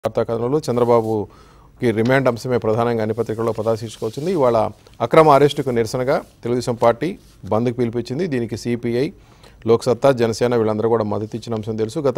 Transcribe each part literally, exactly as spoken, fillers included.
వార్తా కథనంలో చంద్రబాబుకి రిమాండ్ అంశమే ప్రధానంగా అన్ని పత్రికల్లో ప్రదర్శించుకు వచ్చింది. ఇవాళ అక్రమ అరెస్టుకు నిరసనగా తెలుగుదేశం పార్టీ బంద్కు పిలిపించింది. దీనికి సిపిఐ, లోక్సత్తా, జనసేన వీళ్ళందరూ కూడా మద్దతు ఇచ్చిన అంశం తెలుసు. గత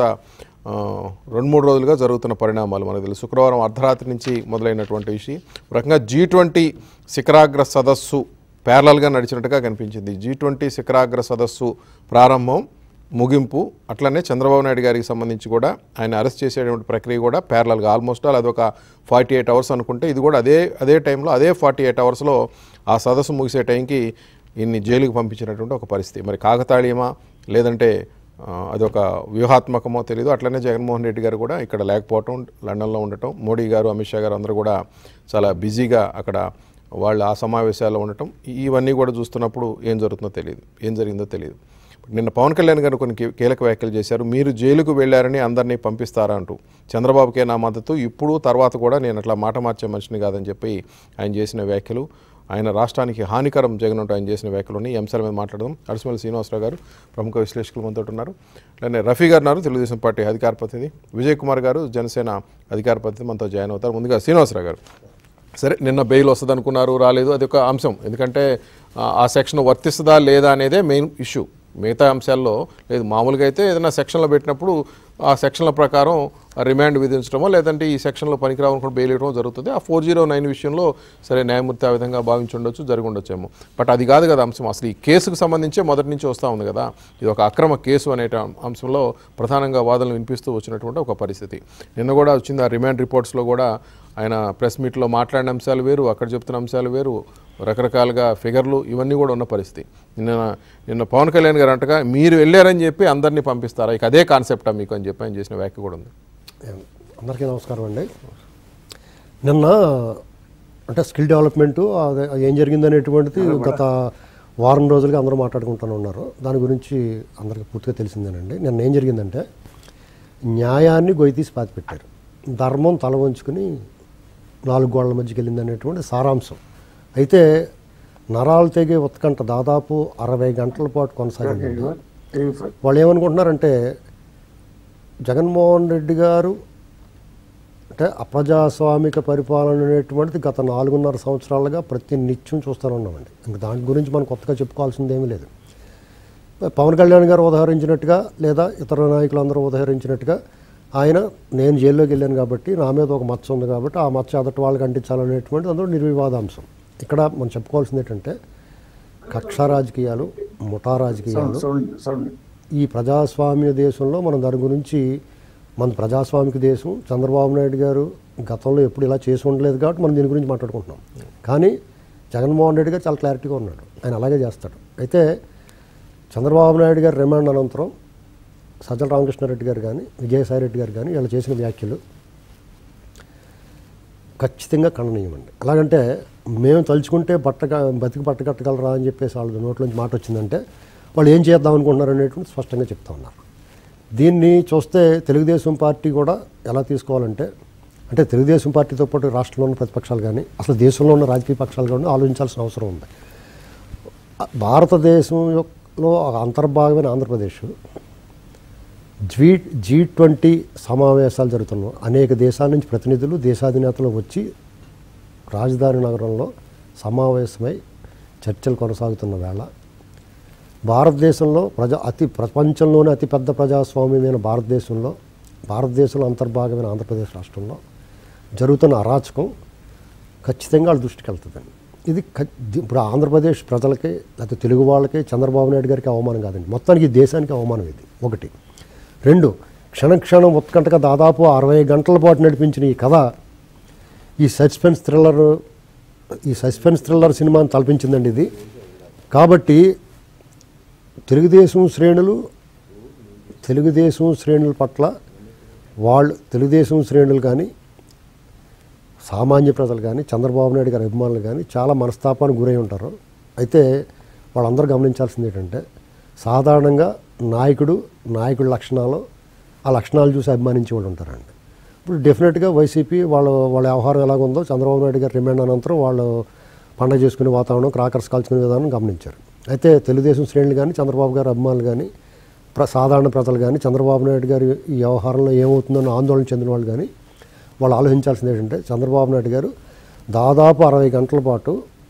రెండు మూడు రోజులుగా జరుగుతున్న పరిణామాలు మనకు తెలుసు. శుక్రవారం అర్ధరాత్రి నుంచి మొదలైనటువంటి విషయం రకంగా జీ ట్వంటీ శిఖరాగ్ర సదస్సు ప్యారలల్గా నడిచినట్టుగా కనిపించింది. జీ ట్వంటీ శిఖరాగ్ర సదస్సు ప్రారంభం, ముగింపు, అట్లనే చంద్రబాబు నాయుడు గారికి సంబంధించి కూడా ఆయన అరెస్ట్ చేసేటువంటి ప్రక్రియ కూడా ప్యారలల్గా ఆల్మోస్ట్ ఆల్ అదొక ఫార్టీ ఎయిట్ అవర్స్ అనుకుంటే ఇది కూడా అదే అదే టైంలో అదే ఫార్టీ ఎయిట్ అవర్స్లో ఆ సదస్సు ముగిసే టైంకి ఇన్ని జైలుకి పంపించినటువంటి ఒక పరిస్థితి. మరి కాకతాళీయమా లేదంటే అదొక వ్యూహాత్మకమో తెలియదు. అట్లనే జగన్మోహన్ రెడ్డి గారు కూడా ఇక్కడ లేకపోవటం, లండన్లో ఉండటం, మోడీ గారు, అమిత్ షా గారు అందరూ కూడా చాలా బిజీగా అక్కడ వాళ్ళు ఆ సమావేశాల్లో ఉండటం, ఇవన్నీ కూడా చూస్తున్నప్పుడు ఏం జరుగుతుందో తెలియదు, ఏం జరిగిందో తెలియదు. నిన్న పవన్ కళ్యాణ్ గారు కొన్ని కీలక వ్యాఖ్యలు చేశారు. మీరు జైలుకు వెళ్ళారని అందరినీ పంపిస్తారా అంటూ. చంద్రబాబుకే నా మద్దతు, ఇప్పుడు తర్వాత కూడా నేను అట్లా మాట మార్చే మనిషిని కాదని చెప్పి ఆయన చేసిన వ్యాఖ్యలు, ఆయన రాష్ట్రానికి హానికరం జగన్ అంటూ ఆయన చేసిన వ్యాఖ్యలు ఈ అంశాల మీద మాట్లాడదాం. అడిసిమల్లి శ్రీనివాసరావు గారు ప్రముఖ విశ్లేషకులు మనతో ఉన్నారు. అలానే రఫీ గారు ఉన్నారు, తెలుగుదేశం పార్టీ అధికార ప్రతినిధి. విజయ్ కుమార్ గారు జనసేన అధికార ప్రతినిధి మనతో జాయిన్ అవుతారు. ముందుగా శ్రీనివాసరావు గారు, సరే నిన్న బెయిల్ వస్తుంది అనుకున్నారు, రాలేదు, అది ఒక అంశం. ఎందుకంటే ఆ సెక్షన్ వర్తిస్తుందా లేదా అనేదే మెయిన్ ఇష్యూ. మిగతా అంశాల్లో లేదు. మామూలుగా అయితే ఏదైనా సెక్షన్లో పెట్టినప్పుడు ఆ సెక్షన్ల ప్రకారం రిమాండ్ విధించడమో లేదంటే ఈ సెక్షన్లో పనికిరావనుకుంటే బెయిల్ ఇవ్వడం జరుగుతుంది. ఆ ఫోర్ జీరో నైన్ విషయంలో సరే న్యాయమూర్తి ఆ విధంగా భావించి ఉండొచ్చు, జరిగి ఉండొచ్చేమో. బట్ అది కాదు కదా అంశం. అసలు ఈ కేసుకు సంబంధించే మొదటి నుంచి వస్తూ ఉంది కదా. ఇది ఒక అక్రమ కేసు అనే అంశంలో ప్రధానంగా వాదనలు వినిపిస్తూ వచ్చినటువంటి ఒక పరిస్థితి. నిన్న కూడా వచ్చింది. ఆ రిమాండ్ రిపోర్ట్స్లో కూడా ఆయన ప్రెస్ మీట్లో మాట్లాడిన అంశాలు వేరు, అక్కడ చెప్తున్న అంశాలు వేరు, రకరకాలుగా ఫిగర్లు ఇవన్నీ కూడా ఉన్న పరిస్థితి. నిన్న నిన్న పవన్ కళ్యాణ్ గారు అంటగా మీరు వెళ్ళారని చెప్పి అందరినీ పంపిస్తారా, ఇక అదే కాన్సెప్టా మీకు అని చెప్పి ఆయన చేసిన వ్యాఖ్య కూడా ఉంది. అందరికీ నమస్కారం అండి. నిన్న అంటే స్కిల్ డెవలప్మెంటు ఏం జరిగిందనేటువంటిది గత వారం రోజులుగా అందరూ మాట్లాడుకుంటూనే ఉన్నారు. దాని గురించి అందరికీ పూర్తిగా తెలిసిందేనండి. నిన్న ఏం జరిగిందంటే న్యాయాన్ని గొయ్యి పాతి పెట్టారు, ధర్మం తల వంచుకుని నాలుగు గోడల మధ్యకి వెళ్ళింది అనేటువంటి సారాంశం. అయితే నరాలు తెగే ఉత్కంఠ దాదాపు అరవై గంటల పాటు కొనసాగింది. వాళ్ళు ఏమనుకుంటున్నారంటే జగన్మోహన్ రెడ్డి గారు అంటే అప్రజాస్వామిక పరిపాలన అనేటువంటిది గత నాలుగున్నర సంవత్సరాలుగా ప్రతి నిత్యం చూస్తూనే ఉన్నామండి. ఇంక దాని గురించి మనం కొత్తగా చెప్పుకోవాల్సింది ఏమీ లేదు. పవన్ కళ్యాణ్ గారు ఉదాహరించినట్టుగా లేదా ఇతర నాయకులందరూ ఉదాహరించినట్టుగా ఆయన నేను జైల్లోకి వెళ్ళాను కాబట్టి నా మీద ఒక మచ్చ ఉంది కాబట్టి ఆ మచ్చ అదటి వాళ్ళకి అంటించాలనేటువంటి అందులో నిర్వివాదాంశం. ఇక్కడ మనం చెప్పుకోవాల్సింది ఏంటంటే కక్ష రాజకీయాలు, ముఠా రాజకీయాలు ఈ ప్రజాస్వామ్య దేశంలో మనం దాని గురించి మన ప్రజాస్వామిక దేశం చంద్రబాబు నాయుడు గారు గతంలో ఎప్పుడు ఇలా చేసి ఉండలేదు కాబట్టి మనం దీని గురించి మాట్లాడుకుంటున్నాం. కానీ జగన్మోహన్ రెడ్డి గారు చాలా క్లారిటీగా ఉన్నాడు, ఆయన అలాగే చేస్తాడు. అయితే చంద్రబాబు నాయుడు గారు రిమాండ్ అనంతరం సజ్జల రామకృష్ణారెడ్డి గారు కానీ విజయసాయి రెడ్డి గారు కానీ వీళ్ళు చేసిన వ్యాఖ్యలు ఖచ్చితంగా ఖండనీయమండి. ఎలాగంటే మేము తలుచుకుంటే బట్ట బతికి బట్ట కట్టగలరా అని చెప్పేసి వాళ్ళ నోట్లోంచి మాట వచ్చిందంటే వాళ్ళు ఏం చేద్దాం అనుకుంటున్నారు అనేటువంటి స్పష్టంగా చెప్తా ఉన్నారు. దీన్ని చూస్తే తెలుగుదేశం పార్టీ కూడా ఎలా తీసుకోవాలంటే అంటే తెలుగుదేశం పార్టీతో పాటు రాష్ట్రంలో ఉన్న ప్రతిపక్షాలు కానీ అసలు దేశంలో ఉన్న రాజకీయ పక్షాలు కానీ ఆలోచించాల్సిన అవసరం ఉంది. భారతదేశంలో అంతర్భాగమైన ఆంధ్రప్రదేశ్ జీ జీ ట్వంటీ సమావేశాలు జరుగుతున్నాయి. అనేక దేశాల నుంచి ప్రతినిధులు, దేశాధినేతలు వచ్చి రాజధాని నగరంలో సమావేశమై చర్చలు కొనసాగుతున్న వేళ భారతదేశంలో ప్రజా అతి ప్రపంచంలోనే అతిపెద్ద ప్రజాస్వామ్యమైన భారతదేశంలో భారతదేశంలో అంతర్భాగమైన ఆంధ్రప్రదేశ్ రాష్ట్రంలో జరుగుతున్న అరాచకం ఖచ్చితంగా వాళ్ళ దృష్టికి వెళ్తుందండి. ఇది ఇప్పుడు ఆంధ్రప్రదేశ్ ప్రజలకి లేకపోతే తెలుగు వాళ్ళకి చంద్రబాబు నాయుడు గారికి అవమానం కాదండి, మొత్తానికి దేశానికి అవమానం ఇది ఒకటి. రెండు, క్షణక్షణం ఉత్కంఠగా దాదాపు అరవై గంటల పాటు నడిపించిన ఈ కథ ఈ సస్పెన్స్ థ్రిల్లర్ ఈ సస్పెన్స్ థ్రిల్లర్ సినిమాని తలపించిందండి ఇది. కాబట్టి తెలుగుదేశం శ్రేణులు తెలుగుదేశం శ్రేణుల పట్ల వాళ్ళు తెలుగుదేశం శ్రేణులు కానీ సామాన్య ప్రజలు కానీ చంద్రబాబు నాయుడు గారి అభిమానులు కానీ చాలా మనస్తాపానికి గురై ఉంటారు. అయితే వాళ్ళందరూ గమనించాల్సింది ఏంటంటే సాధారణంగా నాయకుడు నాయకుడి లక్షణాలు ఆ లక్షణాలు చూసి అభిమానించే వాళ్ళు ఉంటారండి. ఇప్పుడు డెఫినెట్గా వైసీపీ వాళ్ళ వాళ్ళ వ్యవహారం ఎలాగుందో చంద్రబాబు నాయుడు గారు రిమాండ్ అనంతరం వాళ్ళు పండగ చేసుకునే వాతావరణం, క్రాకర్స్ కాల్చుకునే విధానం గమనించారు. అయితే తెలుగుదేశం శ్రేణులు కానీ చంద్రబాబు గారి అభిమానులు కానీ ప్ర సాధారణ ప్రజలు కానీ చంద్రబాబు నాయుడు గారి ఈ వ్యవహారంలో ఏమవుతుందని ఆందోళన చెందిన వాళ్ళు కానీ వాళ్ళు ఆలోచించాల్సింది ఏంటంటే చంద్రబాబు నాయుడు గారు దాదాపు అరవై గంటల పాటు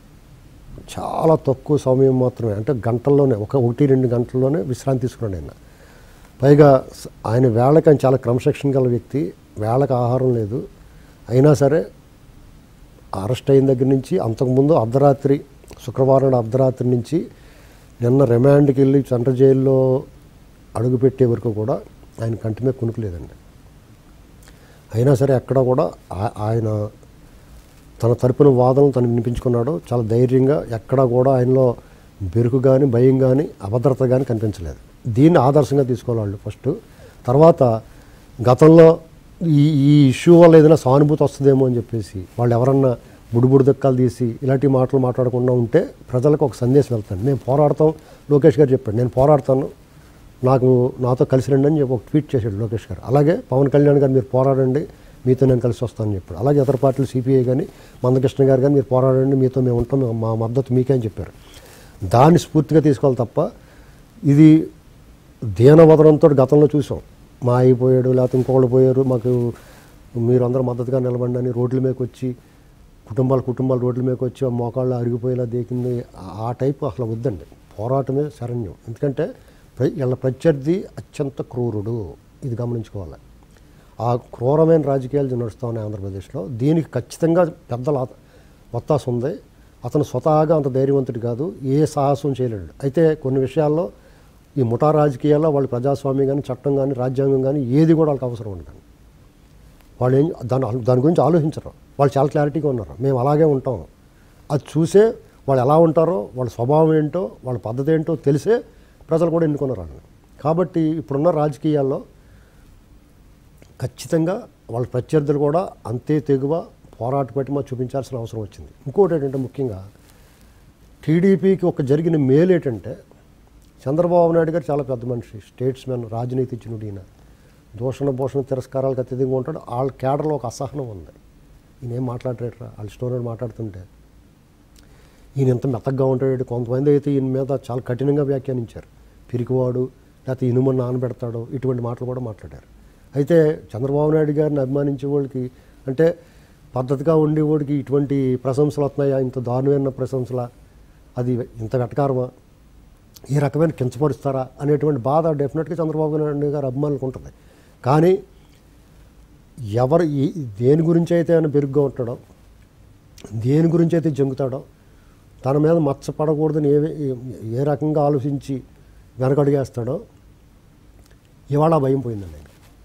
చాలా తక్కువ సమయం మాత్రమే, అంటే గంటల్లోనే ఒక ఒకటి రెండు గంటల్లోనే విశ్రాంతి తీసుకున్నాడు ఆయన. పైగా ఆయన వేళకి ఆయన చాలా క్రమశిక్షణ గల వ్యక్తి, వేళకి ఆహారం లేదు. అయినా సరే అరెస్ట్ అయిన దగ్గర నుంచి అంతకుముందు అర్ధరాత్రి శుక్రవారం అర్ధరాత్రి నుంచి నిన్న రిమాండ్కి వెళ్ళి సెంట్రల్ జైల్లో అడుగుపెట్టే వరకు కూడా ఆయన కంటి మీద కునుకు లేదండి. అయినా సరే ఎక్కడ కూడా ఆయన తన తరపున వాదనలు తను వినిపించుకున్నాడు. చాలా ధైర్యంగా, ఎక్కడా కూడా ఆయనలో బెరుకు కానీ భయం కానీ అభద్రత కానీ కనిపించలేదు. దీన్ని ఆదర్శంగా తీసుకోవాలి వాళ్ళు ఫస్ట్. తర్వాత గతంలో ఈ ఈ ఇష్యూ వల్ల ఏదైనా సానుభూతి వస్తుందేమో అని చెప్పేసి వాళ్ళు ఎవరన్నా బుడిబుడి దక్కలు తీసి ఇలాంటి మాటలు మాట్లాడకుండా ఉంటే ప్రజలకు ఒక సందేశం వెళ్తాను. మేము పోరాడతాం, లోకేష్ గారు చెప్పాడు, నేను పోరాడతాను, నాకు నాతో కలిసి రండి అని చెప్పి ఒక ట్వీట్ చేశాడు లోకేష్ గారు. అలాగే పవన్ కళ్యాణ్ గారు మీరు పోరాడండి, మీతో నేను కలిసి వస్తానని చెప్పాడు. అలాగే ఇతర పార్టీలు సిపిఐ కానీ మందకృష్ణ గారు కానీ మీరు పోరాడండి, మీతో మేము ఉంటాం, మా మద్దతు మీకే అని చెప్పారు. దాన్ని స్ఫూర్తిగా తీసుకోవాలి తప్ప ఇది దీనవదనంతో గతంలో చూసాం, మా అయిపోయాడు లేకపోతే ఇంకొకళ్ళు పోయారు, మాకు మీరు అందరూ మద్దతుగా నిలబండి అని రోడ్ల మీదకి వచ్చి కుటుంబాలు కుటుంబాలు రోడ్ల మీదకి వచ్చి మోకాళ్ళు అరిగిపోయేలా దేకింది. ఆ టైపు అసలు వద్దండి. పోరాటమే శరణ్యం. ఎందుకంటే వీళ్ళ ప్రత్యర్థి అత్యంత క్రూరుడు, ఇది గమనించుకోవాలి. ఆ క్రూరమైన రాజకీయాలు నడుస్తూ ఉన్నాయి ఆంధ్రప్రదేశ్లో. దీనికి ఖచ్చితంగా పెద్దల ఒత్తాసు ఉంది. అతను స్వతహాగా అంత ధైర్యవంతుడు కాదు, ఏ సాహసం చేయలేడు. అయితే కొన్ని విషయాల్లో ఈ ముఠా రాజకీయాల్లో వాళ్ళు ప్రజాస్వామ్యం కానీ చట్టం కానీ రాజ్యాంగం కానీ ఏది కూడా వాళ్ళకి అవసరం ఉండదు. వాళ్ళు ఏం దాని దాని గురించి ఆలోచించరు. వాళ్ళు చాలా క్లారిటీగా ఉన్నారు, మేము అలాగే ఉంటాం. అది చూసే వాళ్ళు ఎలా ఉంటారో, వాళ్ళ స్వభావం ఏంటో, వాళ్ళ పద్ధతి ఏంటో తెలిసే ప్రజలు కూడా ఎన్నుకున్నారు వాళ్ళని. కాబట్టి ఇప్పుడున్న రాజకీయాల్లో ఖచ్చితంగా వాళ్ళ ప్రత్యర్థులు కూడా అంతే తెగువ పోరాట పటిమ చూపించాల్సిన అవసరం వచ్చింది. ఇంకోటి ఏంటంటే ముఖ్యంగా టీడీపీకి ఒక జరిగిన మేలు ఏంటంటే చంద్రబాబు నాయుడు గారు చాలా పెద్ద మనిషి, స్టేట్స్మెన్, రాజనీతిజ్ఞుడు. ఈయన దూషణ భూషణ తిరస్కారాలకు అత్యధికంగా ఉంటాడు. వాళ్ళ కేడర్లో ఒక అసహనం ఉంది. ఈయన ఏం మాట్లాడరేట్రా, వాళ్ళ స్టోరీ మాట్లాడుతుంటే ఈయన ఎంత మెత్తగా ఉంటాడు. కొంతమంది అయితే ఈయన మీద చాలా కఠినంగా వ్యాఖ్యానించారు, పిరికివాడు, లేకపోతే ఇనుమని నానబెడతాడు, ఇటువంటి మాటలు కూడా మాట్లాడారు. అయితే చంద్రబాబు నాయుడు గారిని అభిమానించే వాళ్ళకి, అంటే పద్ధతిగా ఉండేవాడికి ఇటువంటి ప్రశంసలు వస్తున్నాయా, ఇంత దారుణమైన ప్రశంసలా, అది ఇంత వెటకారమా, ఈ రకమైన కించపరుస్తారా అనేటువంటి బాధ డెఫినెట్గా చంద్రబాబు నాయుడు గారు అభిమానులకు ఉంటుంది. కానీ ఎవరు దేని గురించి అయితే ఆయన బెరుగ్గా ఉంటాడో, దేని గురించి అయితే జంకుతాడో, తన మీద మచ్చపడకూడదని ఏ ఏ రకంగా ఆలోచించి వెనకడుగేస్తాడో ఇవాళ భయం పోయిందండి.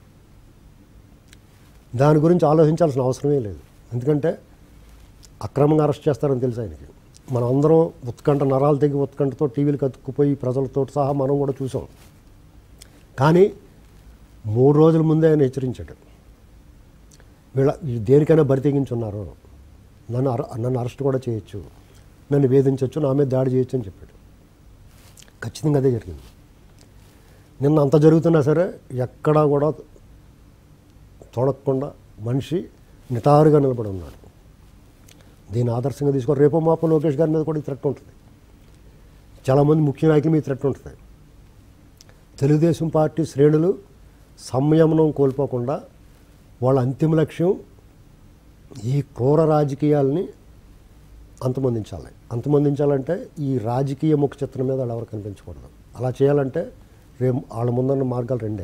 దాని గురించి ఆలోచించాల్సిన అవసరమే లేదు. ఎందుకంటే అక్రమంగా అరెస్ట్ చేస్తారని తెలుసు ఆయనకి. మనం అందరం ఉత్కంఠ, నరాలు తెగి ఉత్కంఠతో టీవీలు కతుక్కుపోయి ప్రజలతో సహా మనం కూడా చూసాం. కానీ మూడు రోజుల ముందే ఆయన హెచ్చరించాడు, వీళ్ళ దేనికైనా బరి తెగించున్నారు, నన్ను అర నన్ను అరెస్ట్ కూడా చేయొచ్చు, నన్ను వేధించవచ్చు, నా మీద దాడి చేయొచ్చు అని చెప్పాడు. ఖచ్చితంగా అదే జరిగింది. నిన్న అంత జరుగుతున్నా సరే ఎక్కడా కూడా తొడగకుండా మనిషి నిటారుగా నిలబడి ఉన్నాడు. దీన్ని ఆదర్శంగా తీసుకొని రేపో మాపో లోకేష్ గారి మీద కూడా ఈ థ్రెట్ ఉంటుంది, చాలామంది ముఖ్య నాయకుల మీద థ్రెట్ ఉంటుంది. తెలుగుదేశం పార్టీ శ్రేణులు సంయమనం కోల్పోకుండా వాళ్ళ అంతిమ లక్ష్యం ఈ క్రూర రాజకీయాలని అంతమొందించాలి. అంతమొందించాలంటే ఈ రాజకీయ ముఖ చిత్రం మీద వాళ్ళు ఎవరు కనిపించకూడదు. అలా చేయాలంటే రేపు వాళ్ళ ముందున్న మార్గాలు రెండే.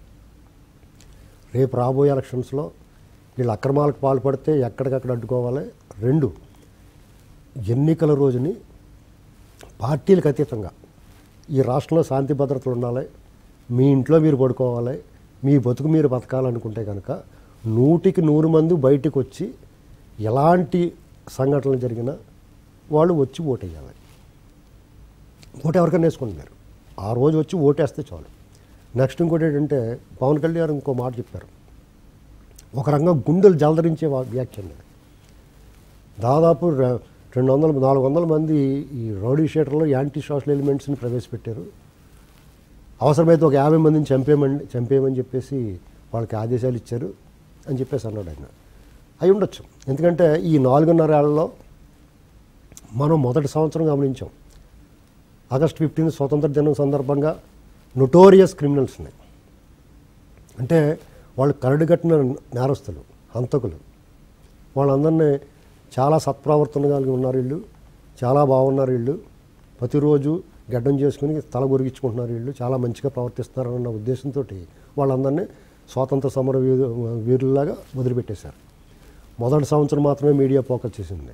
రేపు రాబోయే ఎలక్షన్స్లో వీళ్ళు అక్రమాలకు పాల్పడితే ఎక్కడికక్కడ అడ్డుకోవాలి. రెండు, ఎన్నికల రోజుని పార్టీలకు అతీతంగా ఈ రాష్ట్రంలో శాంతి భద్రతలు ఉండాలి, మీ ఇంట్లో మీరు పడుకోవాలి, మీ బతుకు మీరు బతకాలనుకుంటే కనుక నూటికి నూరు మంది బయటకు వచ్చి ఎలాంటి సంఘటనలు జరిగినా వాళ్ళు వచ్చి ఓటేయాలి. ఓటు ఎవరికైనా వేసుకుంటున్నారు, ఆ రోజు వచ్చి ఓటేస్తే చాలు. నెక్స్ట్ ఇంకోటి ఏంటంటే పవన్ కళ్యాణ్ ఇంకో మాట చెప్పారు, ఒక రకంగా గుండెలు జలదరించే వ్యాఖ్య. దాదాపు రెండు వందల నాలుగు వందల మంది ఈ రౌడీ షీటర్లో యాంటీ సోషల్ ఎలిమెంట్స్ని ప్రవేశపెట్టారు, అవసరమైతే ఒక యాభై మందిని చంపేయమని చంపేయమని చెప్పేసి వాళ్ళకి ఆదేశాలు ఇచ్చారు అని చెప్పేసి అన్నాడు ఆయన. అయి ఉండొచ్చు, ఎందుకంటే ఈ నాలుగున్నర ఏళ్లలో మనం మొదటి సంవత్సరం గమనించాం, ఆగస్ట్ ఫిఫ్టీన్త్ స్వతంత్ర దినం సందర్భంగా నొటోరియస్ క్రిమినల్స్ని, అంటే వాళ్ళు కరడుగట్టిన నేరస్తులు, హంతకులు. వాళ్ళందరినీ చాలా సత్ప్రవర్తన కలిగి ఉన్నారు వీళ్ళు, చాలా బాగున్నారు వీళ్ళు, ప్రతిరోజు గడ్డం చేసుకుని తల గురిగించుకుంటున్నారు వీళ్ళు, చాలా మంచిగా ప్రవర్తిస్తున్నారన్న ఉద్దేశంతో వాళ్ళందరినీ స్వాతంత్ర సమర వీరు వీరుల్లాగా వదిలిపెట్టేశారు. మొదటి సంవత్సరం మాత్రమే మీడియా ఫోకస్ చేసింది.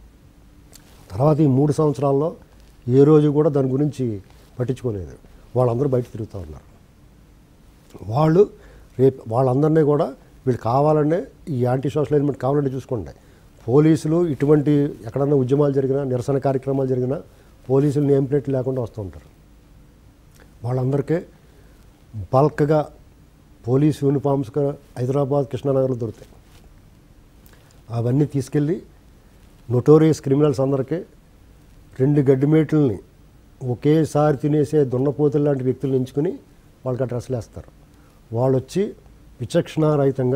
తర్వాత ఈ మూడు సంవత్సరాల్లో ఏ రోజు కూడా దాని గురించి పట్టించుకోలేదు. వాళ్ళందరూ బయట తిరుగుతూ ఉన్నారు. వాళ్ళు రేపు వాళ్ళందరినీ కూడా వీళ్ళు కావాలనే ఈ యాంటీ సోషల్ ఎలిమెంట్ కావాలంటే చూసుకోండి. పోలీసులు ఇటువంటి ఎక్కడన్నా ఉద్యమాలు జరిగినా, నిరసన కార్యక్రమాలు జరిగినా పోలీసులు నేమ్ ప్లేట్లు లేకుండా వస్తూ ఉంటారు. వాళ్ళందరికీ బల్క్గా పోలీస్ యూనిఫామ్స్గా హైదరాబాద్ కృష్ణానగర్లో దొరుకుతాయి. అవన్నీ తీసుకెళ్ళి నొటోరియస్ క్రిమినల్స్ అందరికీ రెండు గడ్డిమేట్లని ఒకేసారి తినేసే దున్నపోతులు లాంటి వ్యక్తులను ఎంచుకుని వాళ్ళకి ఆ డ్రెస్సులు వేస్తారు. వాళ్ళు వచ్చి విచక్షణారహితంగా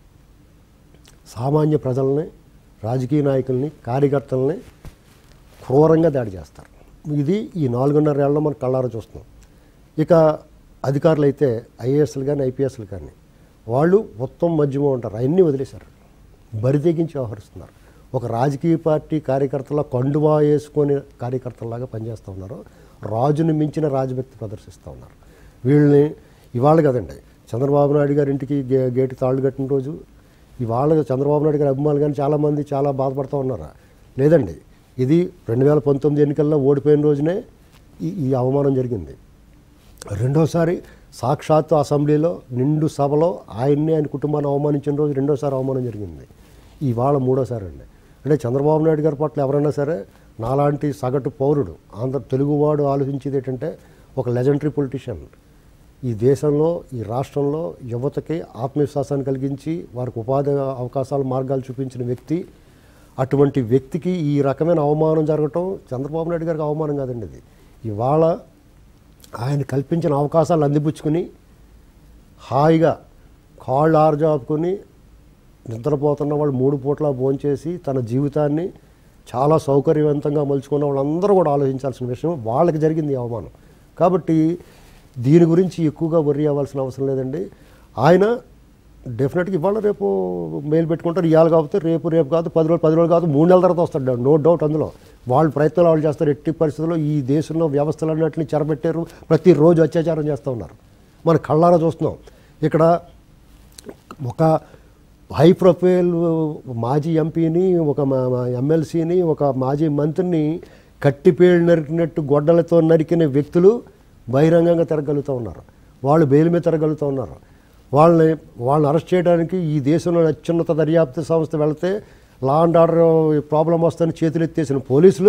సామాన్య ప్రజల్ని, రాజకీయ నాయకుల్ని, కార్యకర్తల్ని క్రూరంగా దాడి చేస్తారు. ఇది ఈ నాలుగున్నర ఏళ్ళలో మనం కళ్ళారా చూస్తున్నాం. ఇక అధికారులు అయితే ఐఏఎస్లు కానీ ఐపీఎస్లు కానీ వాళ్ళు మొత్తం మధ్యలో ఉంటారు. అవన్నీ వదిలేశారు, బరితెగించి వ్యవహరిస్తున్నారు. ఒక రాజకీయ పార్టీ కార్యకర్తల కండువా వేసుకొని కార్యకర్తలాగా పనిచేస్తూ ఉన్నారు. రాజుని మించిన రాజభక్తి ప్రదర్శిస్తూ ఉన్నారు. వీళ్ళని ఇవాళ కదండి చంద్రబాబు నాయుడు గారి ఇంటికి గే గేటు తాళ్ళు కట్టిన రోజు ఇవాళ చంద్రబాబు నాయుడు గారి అభిమానులు కానీ చాలామంది చాలా బాధపడుతూ ఉన్నారు. లేదండి, ఇది రెండు వేల పంతొమ్మిది ఎన్నికల్లో ఓడిపోయిన రోజునే ఈ ఈ అవమానం జరిగింది. రెండోసారి సాక్షాత్తు అసెంబ్లీలో నిండు సభలో ఆయన్ని, ఆయన కుటుంబాన్ని అవమానించిన రోజు రెండోసారి అవమానం జరిగింది. ఇవాళ మూడోసారి అండి. అంటే చంద్రబాబు నాయుడు గారి పట్ల ఎవరైనా సరే నాలాంటి సగటు పౌరుడు, ఆంధ్ర తెలుగువాడు ఆలోచించేది ఏంటంటే ఒక లెజెండరీ పొలిటీషియన్, ఈ దేశంలో, ఈ రాష్ట్రంలో యువతకి ఆత్మవిశ్వాసాన్ని కలిగించి వారికి ఉపాధి అవకాశాలు, మార్గాలు చూపించిన వ్యక్తి. అటువంటి వ్యక్తికి ఈ రకమైన అవమానం జరగటం చంద్రబాబు నాయుడు గారికి అవమానం కాదండి. ఇది ఇవాళ ఆయన కల్పించిన అవకాశాలు అందిపుచ్చుకుని హాయిగా కాళ్ళు ఆర్జాపుకొని నిద్రపోతున్న వాళ్ళు మూడు పూట్ల భోంచేసి తన జీవితాన్ని చాలా సౌకర్యవంతంగా మలుచుకున్న వాళ్ళందరూ కూడా ఆలోచించాల్సిన విషయం. వాళ్ళకి జరిగింది ఈ అవమానం. కాబట్టి దీని గురించి ఎక్కువగా వర్రీ అవ్వాల్సిన అవసరం లేదండి. ఆయన డెఫినెట్గా ఇవాళ రేపు మెయిల్ పెట్టుకుంటారు. ఇవాళ కాకపోతే రేపు రేపు కాదు పది రోజులు పది రోజులు కాదు మూడు నెలల తర్వాత వస్తాడు, నో డౌట్. అందులో వాళ్ళు ప్రయత్నాలు వాళ్ళు చేస్తారు. ఎట్టి పరిస్థితుల్లో ఈ దేశంలో వ్యవస్థలన్నింటినీ చెరబెట్టారు, ప్రతిరోజు అత్యాచారం చేస్తూ ఉన్నారు. మన కళ్ళారా చూస్తున్నాం. ఇక్కడ ఒక హై ప్రొఫైల్ మాజీ ఎంపీని, ఒక ఎమ్మెల్సీని, ఒక మాజీ మంత్రిని కట్టిపేళ్ళు నరికినట్టు గొడ్డలతో నరికిన వ్యక్తులు బహిరంగంగా తిరగలుగుతూ ఉన్నారు. వాళ్ళు బెయిల్ మీద తిరగలుగుతూ ఉన్నారు. వాళ్ళని వాళ్ళని అరెస్ట్ చేయడానికి ఈ దేశంలో అత్యున్నత దర్యాప్తు సంస్థ వెళితే లా అండ్ ఆర్డర్ ప్రాబ్లం వస్తుందని చేతులు ఎత్తేసిన పోలీసులు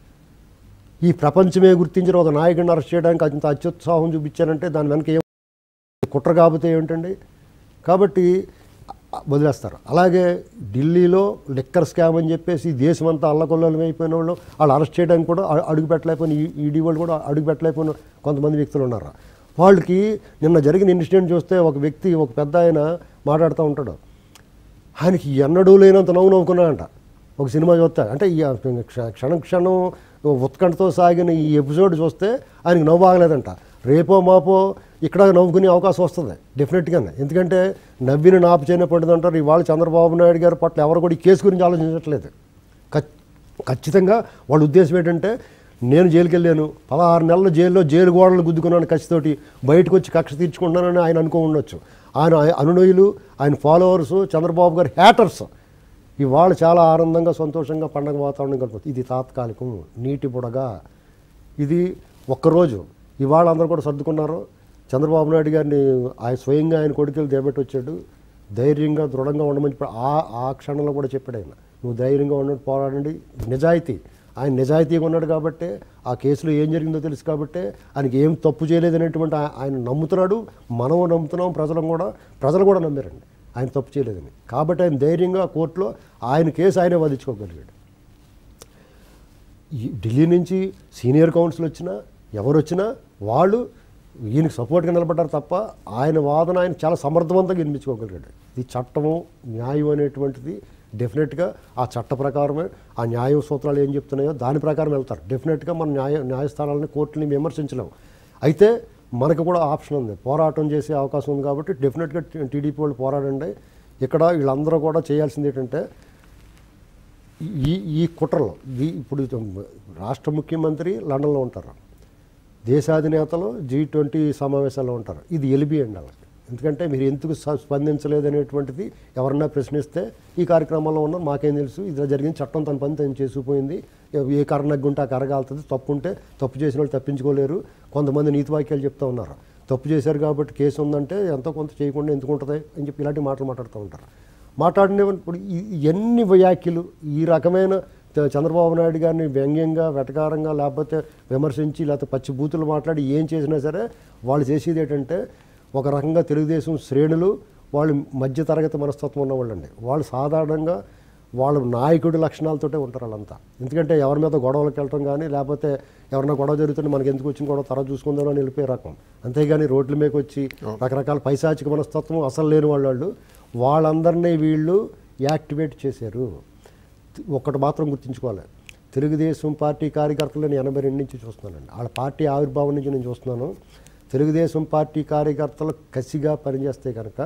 ఈ ప్రపంచమే గుర్తించిన ఒక నాయకుడిని అరెస్ట్ చేయడానికి అంత అత్యుత్సాహం చూపించారంటే దాని వెనక ఏం కుట్ర కాకపోతే ఏమిటండి? కాబట్టి వదిలేస్తారు. అలాగే ఢిల్లీలో లిక్కర్ స్కామ్ అని చెప్పేసి దేశం అంతా అల్లకొల్లోలం అయిపోయిన వాళ్ళు వాళ్ళు అరెస్ట్ చేయడానికి కూడా అడుగు పెట్టలేకపోయిన ఈడీ వాళ్ళు కూడా అడుగు పెట్టలేకపోయిన కొంతమంది వ్యక్తులు ఉన్నారు. వాళ్ళకి నిన్న జరిగిన ఇన్సిడెంట్ చూస్తే ఒక వ్యక్తి, ఒక పెద్ద ఆయన మాట్లాడుతూ ఉంటాడు. ఆయనకి ఎన్నడూ లేనంత నవ్వు నవ్వుకున్నాడంట ఒక సినిమా చూస్తే. అంటే ఈ క్షణం క్షణం ఉత్కంఠతో సాగిన ఈ ఎపిసోడ్ చూస్తే ఆయనకి నవ్వు ఆగలేదంట. రేపో మాపో ఇక్కడ నవ్వుకునే అవకాశం వస్తుంది డెఫినెట్గానే. ఎందుకంటే నవ్విన నాపు చేయని పడుతుంది అంటారు. ఇవాళ చంద్రబాబు నాయుడు గారి పట్ల ఎవరు కూడా ఈ కేసు గురించి ఆలోచించట్లేదు. ఖచ్చితంగా వాళ్ళ ఉద్దేశం ఏంటంటే నేను జైలుకి వెళ్ళాను, పదహారు నెలల జైల్లో జైలు గోడలు గుద్దుకున్నాను కసితోటి, బయటకు వచ్చి కక్ష తీర్చుకుంటున్నానని ఆయన అనుకో ఉండొచ్చు. ఆయన అనునయులు, ఆయన ఫాలోవర్సు, చంద్రబాబు గారి హ్యాటర్స్ ఇవాళ చాలా ఆనందంగా సంతోషంగా పండగ వాతావరణం కలుపుతుంది. ఇది తాత్కాలికం, నీటి బుడగా. ఇది ఒక్కరోజు. ఇవాళ అందరూ కూడా సర్దుకున్నారు. చంద్రబాబు నాయుడు గారిని ఆయన స్వయంగా ఆయన కొడుకులు దేబెట్టి వచ్చాడు. ధైర్యంగా దృఢంగా ఉండమని ఆ ఆ క్షణంలో కూడా చెప్పాడు ఆయన, నువ్వు ధైర్యంగా ఉన్నట్టు పోరాడండి. నిజాయితీ, ఆయన నిజాయితీగా ఉన్నాడు కాబట్టి, ఆ కేసులో ఏం జరిగిందో తెలుసు కాబట్టి ఆయనకి ఏం తప్పు చేయలేదనేటువంటి ఆయన నమ్ముతున్నాడు. మనం నమ్ముతున్నాం, ప్రజలు కూడా ప్రజలు కూడా నమ్మారండి ఆయన తప్పు చేయలేదని. కాబట్టి ఆయన ధైర్యంగా కోర్టులో ఆయన కేసు ఆయనే వాదించుకోగలిగాడు. ఢిల్లీ నుంచి సీనియర్ కౌన్సిల్ వచ్చినా ఎవరు వచ్చినా వాళ్ళు ఈయనకి సపోర్ట్గా నిలబడ్డారు తప్ప ఆయన వాదన ఆయన చాలా సమర్థవంతంగా వినిపించుకోగలిగాడు. ఇది చట్టము, న్యాయం అనేటువంటిది డెఫినెట్గా ఆ చట్ట ప్రకారమే, ఆ న్యాయ సూత్రాలు ఏం చెప్తున్నాయో దాని ప్రకారం వెళ్తారు. డెఫినెట్గా మన న్యాయ న్యాయస్థానాలని, కోర్టుని విమర్శించలేము. అయితే మనకు కూడా ఆప్షన్ ఉంది, పోరాటం చేసే అవకాశం ఉంది. కాబట్టి డెఫినెట్గా టీడీపీ వాళ్ళు పోరాడండి. ఇక్కడ వీళ్ళందరూ కూడా చేయాల్సింది ఏంటంటే ఈ ఈ కుట్రలో ఈ ఇప్పుడు రాష్ట్ర ముఖ్యమంత్రి లండన్లో ఉంటారు, దేశాధినేతలు జీ ట్వంటీ సమావేశాల్లో ఉంటారు. ఇది ఎలిబి అండి వాళ్ళకి. ఎందుకంటే మీరు ఎందుకు స్పందించలేదనేటువంటిది ఎవరన్నా ప్రశ్నిస్తే ఈ కార్యక్రమంలో ఉన్న మాకేం తెలుసు, ఇది జరిగిన చట్టం తన పని తను చేసుకుపోయింది, ఏ కారణంగా ఉంటే ఆ కరగాలుతుంది, తప్పు ఉంటే తప్పు చేసిన వాళ్ళు తప్పించుకోలేరు. కొంతమంది నీతి వాక్యాలు చెప్తూ ఉన్నారు, తప్పు చేశారు కాబట్టి కేసు ఉందంటే ఎంతో కొంత చేయకుండా ఎందుకు ఉంటుంది అని చెప్పి ఇలాంటి మాటలు మాట్లాడుతూ ఉంటారు. మాట్లాడినప్పుడు ఎన్ని వ్యాఖ్యలు ఈ రకమైన చంద్రబాబు నాయుడు గారిని వ్యంగ్యంగా వెటకారంగా లేకపోతే విమర్శించి లేకపోతే పచ్చి బూతులు మాట్లాడి ఏం చేసినా సరే వాళ్ళు చేసేది ఏంటంటే ఒక రకంగా తెలుగుదేశం శ్రేణులు వాళ్ళు మధ్యతరగతి మనస్తత్వం ఉన్నవాళ్ళండి. వాళ్ళు సాధారణంగా వాళ్ళ నాయకుడి లక్షణాలతోటే ఉంటారు వాళ్ళంతా. ఎందుకంటే ఎవరి మీద గొడవలకు వెళ్ళటం కానీ లేకపోతే ఎవరైనా గొడవ జరుగుతుంటే మనకి ఎందుకు వచ్చిన గొడవ తర్వాత చూసుకుందాం అని వెళ్ళిపోయే రకం. అంతేగాని రోడ్ల మీదకి వచ్చి రకరకాల పైశాచిక మనస్తత్వం అసలు లేని వాళ్ళు వాళ్ళు వాళ్ళందరినీ వీళ్ళు యాక్టివేట్ చేశారు. ఒక్కటి మాత్రం గుర్తుంచుకోవాలి, తెలుగుదేశం పార్టీ కార్యకర్తలు నేను ఎనభై రెండు నుంచి చూస్తున్నానండి. వాళ్ళ పార్టీ ఆవిర్భావం నుంచి నేను చూస్తున్నాను. తెలుగుదేశం పార్టీ కార్యకర్తలు కసిగా పనిచేస్తే కనుక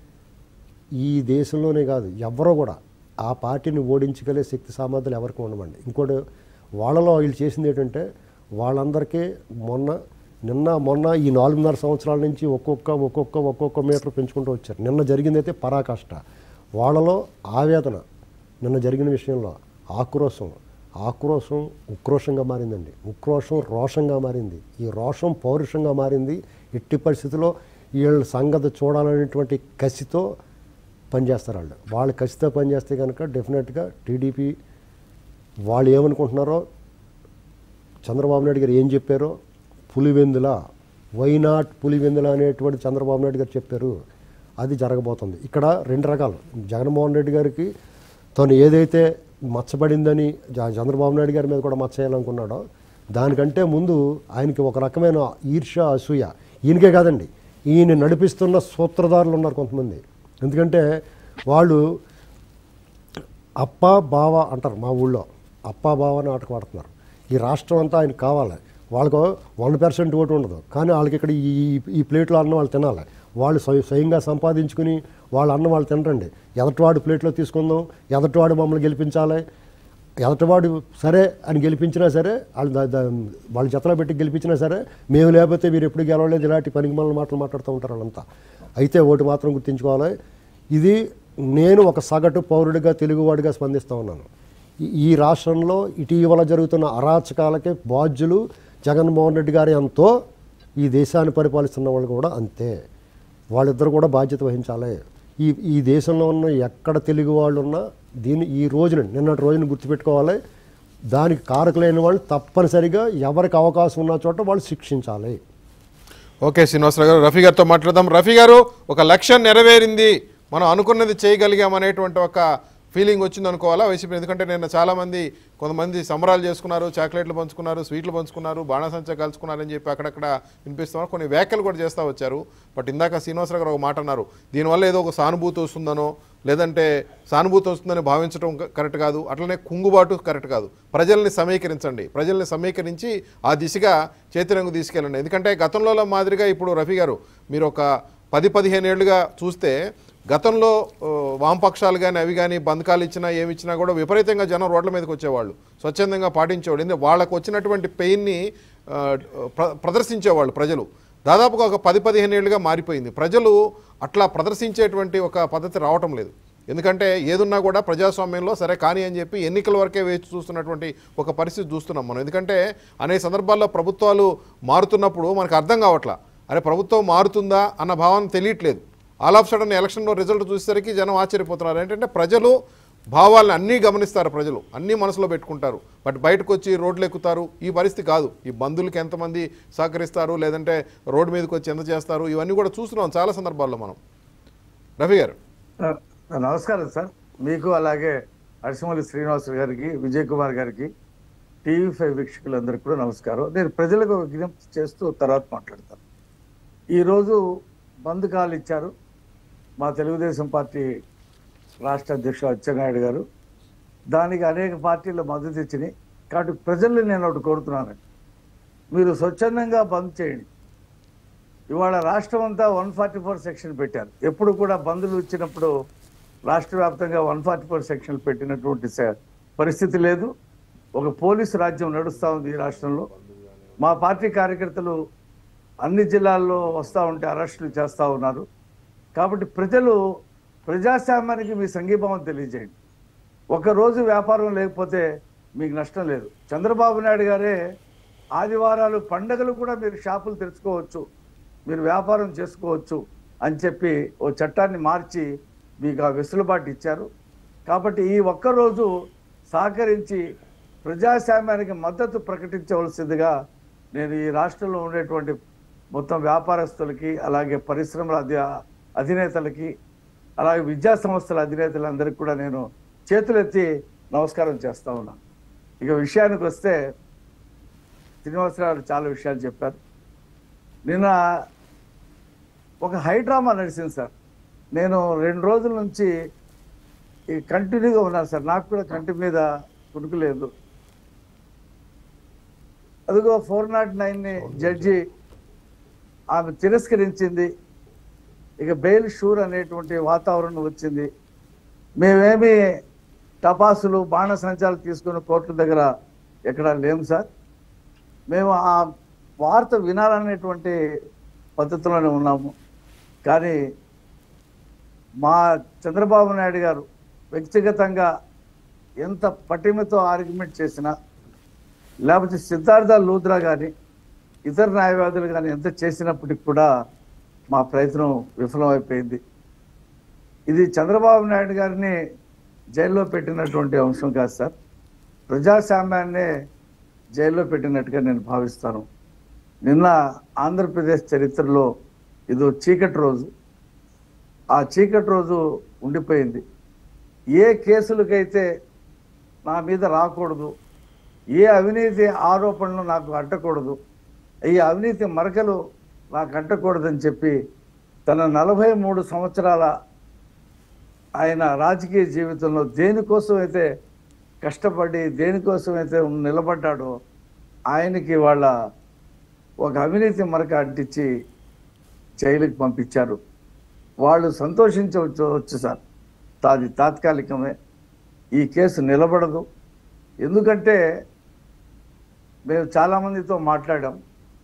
ఈ దేశంలోనే కాదు ఎవరో కూడా ఆ పార్టీని ఓడించగలే శక్తి సామర్థ్యాలు ఎవరికి ఉండమండి. ఇంకోటి వాళ్ళలో వీళ్ళు చేసింది ఏంటంటే వాళ్ళందరికీ మొన్న నిన్న మొన్న ఈ నాలుగున్నర సంవత్సరాల నుంచి ఒక్కొక్క ఒక్కొక్క ఒక్కొక్క మీటర్ పెంచుకుంటూ వచ్చారు. నిన్న జరిగిందైతే పరాకాష్ట. వాళ్ళలో ఆవేదన నిన్న జరిగిన విషయంలో ఆక్రోశం ఆక్రోశం ఉక్రోషంగా మారిందండి. ఉక్రోషం రోషంగా మారింది. ఈ రోషం పౌరుషంగా మారింది. ఎట్టి పరిస్థితుల్లో వీళ్ళ సంగతి చూడాలనేటువంటి కసితో పనిచేస్తారు వాళ్ళు. వాళ్ళు కసితో పనిచేస్తే కనుక డెఫినెట్గా టీడీపీ వాళ్ళు ఏమనుకుంటున్నారో చంద్రబాబు నాయుడు గారు ఏం చెప్పారో పులివెందుల వైనాట్ పులివెందుల అనేటువంటి చంద్రబాబు నాయుడు గారు చెప్పారు, అది జరగబోతుంది. ఇక్కడ రెండు రకాలు. జగన్మోహన్ రెడ్డి గారికి తను ఏదైతే మచ్చబడిందని చంద్రబాబు నాయుడు గారి మీద కూడా మచ్చ చేయాలనుకున్నాడో దానికంటే ముందు ఆయనకి ఒక రకమైన ఈర్ష్య అసూయ. ఈయనకే కాదండి, ఈయన నడిపిస్తున్న సూత్రధారులు ఉన్నారు కొంతమంది. ఎందుకంటే వాళ్ళు అప్ప బావ అంటారు మా ఊళ్ళో, అప్ప బావ అని ఆటకు ఆడుతున్నారు. ఈ రాష్ట్రం అంతా ఆయనకు కావాలి. వాళ్ళకు వన్ పర్సెంట్ ఓటు ఉండదు, కానీ వాళ్ళకి ఇక్కడ ఈ ఈ ప్లేట్లో అన్నం వాళ్ళు తినాలి. వాళ్ళు స్వయంగా సంపాదించుకుని వాళ్ళ అన్నం వాళ్ళు తినరండి. ఎదటివాడు ప్లేట్లో తీసుకుందాం, ఎదటివాడు మమ్మల్ని గెలిపించాలి, ఎదటివాడు సరే అని గెలిపించినా సరే వాళ్ళు వాళ్ళ జతలో పెట్టి గెలిపించినా సరే మేము లేకపోతే మీరు ఎప్పుడు గెలవలేదు, ఇలాంటి పనికి మళ్ళీ మాటలు మాట్లాడుతూ ఉంటారు వాళ్ళంతా. అయితే ఓటు మాత్రం గుర్తుంచుకోవాలి, ఇది నేను ఒక సగటు పౌరుడిగా తెలుగువాడిగా స్పందిస్తూ ఉన్నాను. ఈ రాష్ట్రంలో ఇటీవల జరుగుతున్న అరాచకాలకే బాధ్యులు జగన్మోహన్ రెడ్డి గారి ఎంతో ఈ దేశాన్ని పరిపాలిస్తున్న వాళ్ళు కూడా అంతే. వాళ్ళిద్దరు కూడా బాధ్యత వహించాలి. ఈ ఈ దేశంలో ఉన్న ఎక్కడ తెలుగు వాళ్ళు ఉన్నా దీన్ని ఈ రోజున నిన్నటి రోజున గుర్తుపెట్టుకోవాలి. దానికి కారకులైన వాళ్ళు తప్పనిసరిగా ఎవరికి అవకాశం ఉన్న చోట వాళ్ళు శిక్షించాలి. ఓకే శ్రీనివాసరావు గారు, రఫీ గారితో మాట్లాడదాం. రఫీ గారు, ఒక లక్ష్యం నెరవేరింది, మనం అనుకున్నది చేయగలిగాం అనేటువంటి ఒక ఫీలింగ్ వచ్చింది అనుకోవాలా వైసీపీ? ఎందుకంటే నేను చాలామంది కొంతమంది సంబరాలు చేసుకున్నారు, చాక్లెట్లు పంచుకున్నారు, స్వీట్లు పంచుకున్నారు, బాణాసంచా కలుసుకున్నారని చెప్పి అక్కడక్కడ వినిపిస్తున్నారు. కొన్ని వ్యాఖ్యలు కూడా చేస్తూ వచ్చారు. బట్ ఇందాక శ్రీనివాసరావు గారు ఒక మాట అన్నారు, దీనివల్ల ఏదో ఒక సానుభూతి వస్తుందనో లేదంటే సానుభూతి వస్తుందని భావించడం కరెక్ట్ కాదు, అట్లనే కుంగుబాటు కరెక్ట్ కాదు. ప్రజల్ని సమీకరించండి, ప్రజల్ని సమీకరించి ఆ దిశగా చేతిరంగు తీసుకెళ్ళండి. ఎందుకంటే గతంలో మాదిరిగా ఇప్పుడు రఫీ గారు మీరు ఒక పది పదిహేను ఏళ్ళుగా చూస్తే గతంలో వామపక్షాలు కానీ అవి కానీ బంధకాలు ఇచ్చినా ఏమి ఇచ్చినా కూడా విపరీతంగా జనం రోడ్ల మీదకి వచ్చేవాళ్ళు, స్వచ్ఛందంగా పాటించేవాళ్ళు. ఎందుకంటే వాళ్ళకు వచ్చినటువంటి పెయిన్ని ప్రదర్శించేవాళ్ళు ప్రజలు. దాదాపుగా ఒక పది పదిహేను ఏళ్ళుగా మారిపోయింది. ప్రజలు అట్లా ప్రదర్శించేటువంటి ఒక పద్ధతి రావటం లేదు. ఎందుకంటే ఏదున్నా కూడా ప్రజాస్వామ్యంలో సరే కానీ అని చెప్పి ఎన్నికల వరకే వేచి చూస్తున్నటువంటి ఒక పరిస్థితి చూస్తున్నాం మనం. ఎందుకంటే అనేక సందర్భాల్లో ప్రభుత్వాలు మారుతున్నప్పుడు మనకు అర్థం కావట్లా, అరే ప్రభుత్వం మారుతుందా అన్న భావన తెలియట్లేదు. ఆల్ ఆఫ్ సడన్ ఎలక్షన్లో రిజల్ట్ చూసేసరికి జనం ఆశ్చర్యపోతున్నారు. ఏంటంటే ప్రజలు భావాలను అన్నీ గమనిస్తారు, ప్రజలు అన్నీ మనసులో పెట్టుకుంటారు, బట్ బయటకు వచ్చి రోడ్లు ఎక్కుతారు. ఈ పరిస్థితి కాదు. ఈ బంధువులకి ఎంతమంది సహకరిస్తారు, లేదంటే రోడ్డు మీదకి వచ్చి ఎంత చేస్తారు, ఇవన్నీ కూడా చూస్తున్నాం చాలా సందర్భాల్లో మనం. రఫీ గారు నమస్కారం సార్, మీకు అలాగే అరిసిమల్లి శ్రీనివాస్ గారికి, విజయ్ కుమార్ గారికి, టీవీ ఫైవ్ వీక్షకులందరికీ కూడా నమస్కారం. నేను ప్రజలకు విజ్ఞప్తి చేస్తూ తర్వాత మాట్లాడతాను. ఈరోజు బంద్ కాల్ ఇచ్చారు మా తెలుగుదేశం పార్టీ రాష్ట్ర అధ్యక్షుడు అచ్చెన్నాయుడు గారు. దానికి అనేక పార్టీలు మద్దతు ఇచ్చినాయి. కాబట్టి ప్రజల్ని నేను ఒకటి కోరుతున్నాను, మీరు స్వచ్ఛందంగా బంద్ చేయండి. ఇవాళ రాష్ట్రం అంతా వన్ ఫార్టీ ఫోర్ సెక్షన్ పెట్టారు. ఎప్పుడు కూడా బంధులు ఇచ్చినప్పుడు రాష్ట్ర వ్యాప్తంగా వన్ ఫార్టీ ఫోర్ సెక్షన్లు పెట్టినటువంటి స- పరిస్థితి లేదు. ఒక పోలీసు రాజ్యం నడుస్తూ ఉంది ఈ రాష్ట్రంలో. మా పార్టీ కార్యకర్తలు అన్ని జిల్లాల్లో వస్తూ ఉంటే అరెస్టులు చేస్తూ ఉన్నారు. కాబట్టి ప్రజలు ప్రజాస్వామ్యానికి మీ సంఘీభావం తెలియజేయండి. ఒకరోజు వ్యాపారం లేకపోతే మీకు నష్టం లేదు. చంద్రబాబు నాయుడు గారే ఆదివారాలు పండగలు కూడా మీరు షాపులు తెరుచుకోవచ్చు, మీరు వ్యాపారం చేసుకోవచ్చు అని చెప్పి ఓ చట్టాన్ని మార్చి మీకు ఆ వెసులుబాటు ఇచ్చారు. కాబట్టి ఈ ఒక్కరోజు సహకరించి ప్రజాస్వామ్యానికి మద్దతు ప్రకటించవలసిందిగా నేను ఈ రాష్ట్రంలో ఉండేటువంటి మొత్తం వ్యాపారస్తులకి, అలాగే పరిశ్రమల అధి అధినేతలకి, అలాగే విద్యా సంస్థల అధినేతలందరికీ కూడా నేను చేతులెత్తి నమస్కారం చేస్తా ఉన్నాను. ఇక విషయానికి వస్తే శ్రీనివాసరావు చాలా విషయాలు చెప్పారు. నిన్న ఒక హైడ్రామా నడిచింది సార్. నేను రెండు రోజుల నుంచి ఈ కంటిన్యూగా ఉన్నాను సార్. నాకు కూడా కంటి మీద కునుకులేదు. అదిగో ఫోర్ నాట్ నైన్ని జడ్జి ఆమె తిరస్కరించింది. ఇక బెయిల్ షూర్ అనేటువంటి వాతావరణం వచ్చింది. మేమేమి టపాసులు బాణసంచాలు తీసుకుని కోర్టు దగ్గర ఎక్కడా లేము సార్. మేము ఆ వార్త వినాలనేటువంటి పద్ధతిలోనే ఉన్నాము. కానీ మా చంద్రబాబు నాయుడు గారు వ్యక్తిగతంగా ఎంత పటిమతో ఆర్గ్యుమెంట్ చేసినా, లేకపోతే సిద్ధార్థ లూద్రా కానీ ఇతర న్యాయవాదులు కానీ ఎంత చేసినప్పటికి కూడా మా ప్రయత్నం విఫలమైపోయింది. ఇది చంద్రబాబు నాయుడు గారిని జైల్లో పెట్టినటువంటి అంశం కాదు సార్, ప్రజాస్వామ్యాన్నే జైల్లో పెట్టినట్టుగా నేను భావిస్తాను. నిన్న ఆంధ్రప్రదేశ్ చరిత్రలో ఇదో చీకటి రోజు. ఆ చీకటి రోజు ఉండిపోయింది. ఏ కేసులకైతే నా మీద రాకూడదు, ఏ అవినీతి ఆరోపణలు నాకు అంటకూడదు, ఈ అవినీతి మరకలు నాకు అంటకూడదని చెప్పి తన నలభై మూడు సంవత్సరాల ఆయన రాజకీయ జీవితంలో దేనికోసం అయితే కష్టపడి దేనికోసం అయితే నిలబడ్డాడో ఆయనకి వాళ్ళ ఒక అవినీతి మరక అంటించి జైలుకి పంపించారు. వాళ్ళు సంతోషించవచ్చు వచ్చు సార్, అది తాత్కాలికమే. ఈ కేసు నిలబడదు. ఎందుకంటే మేము చాలామందితో మాట్లాడాం.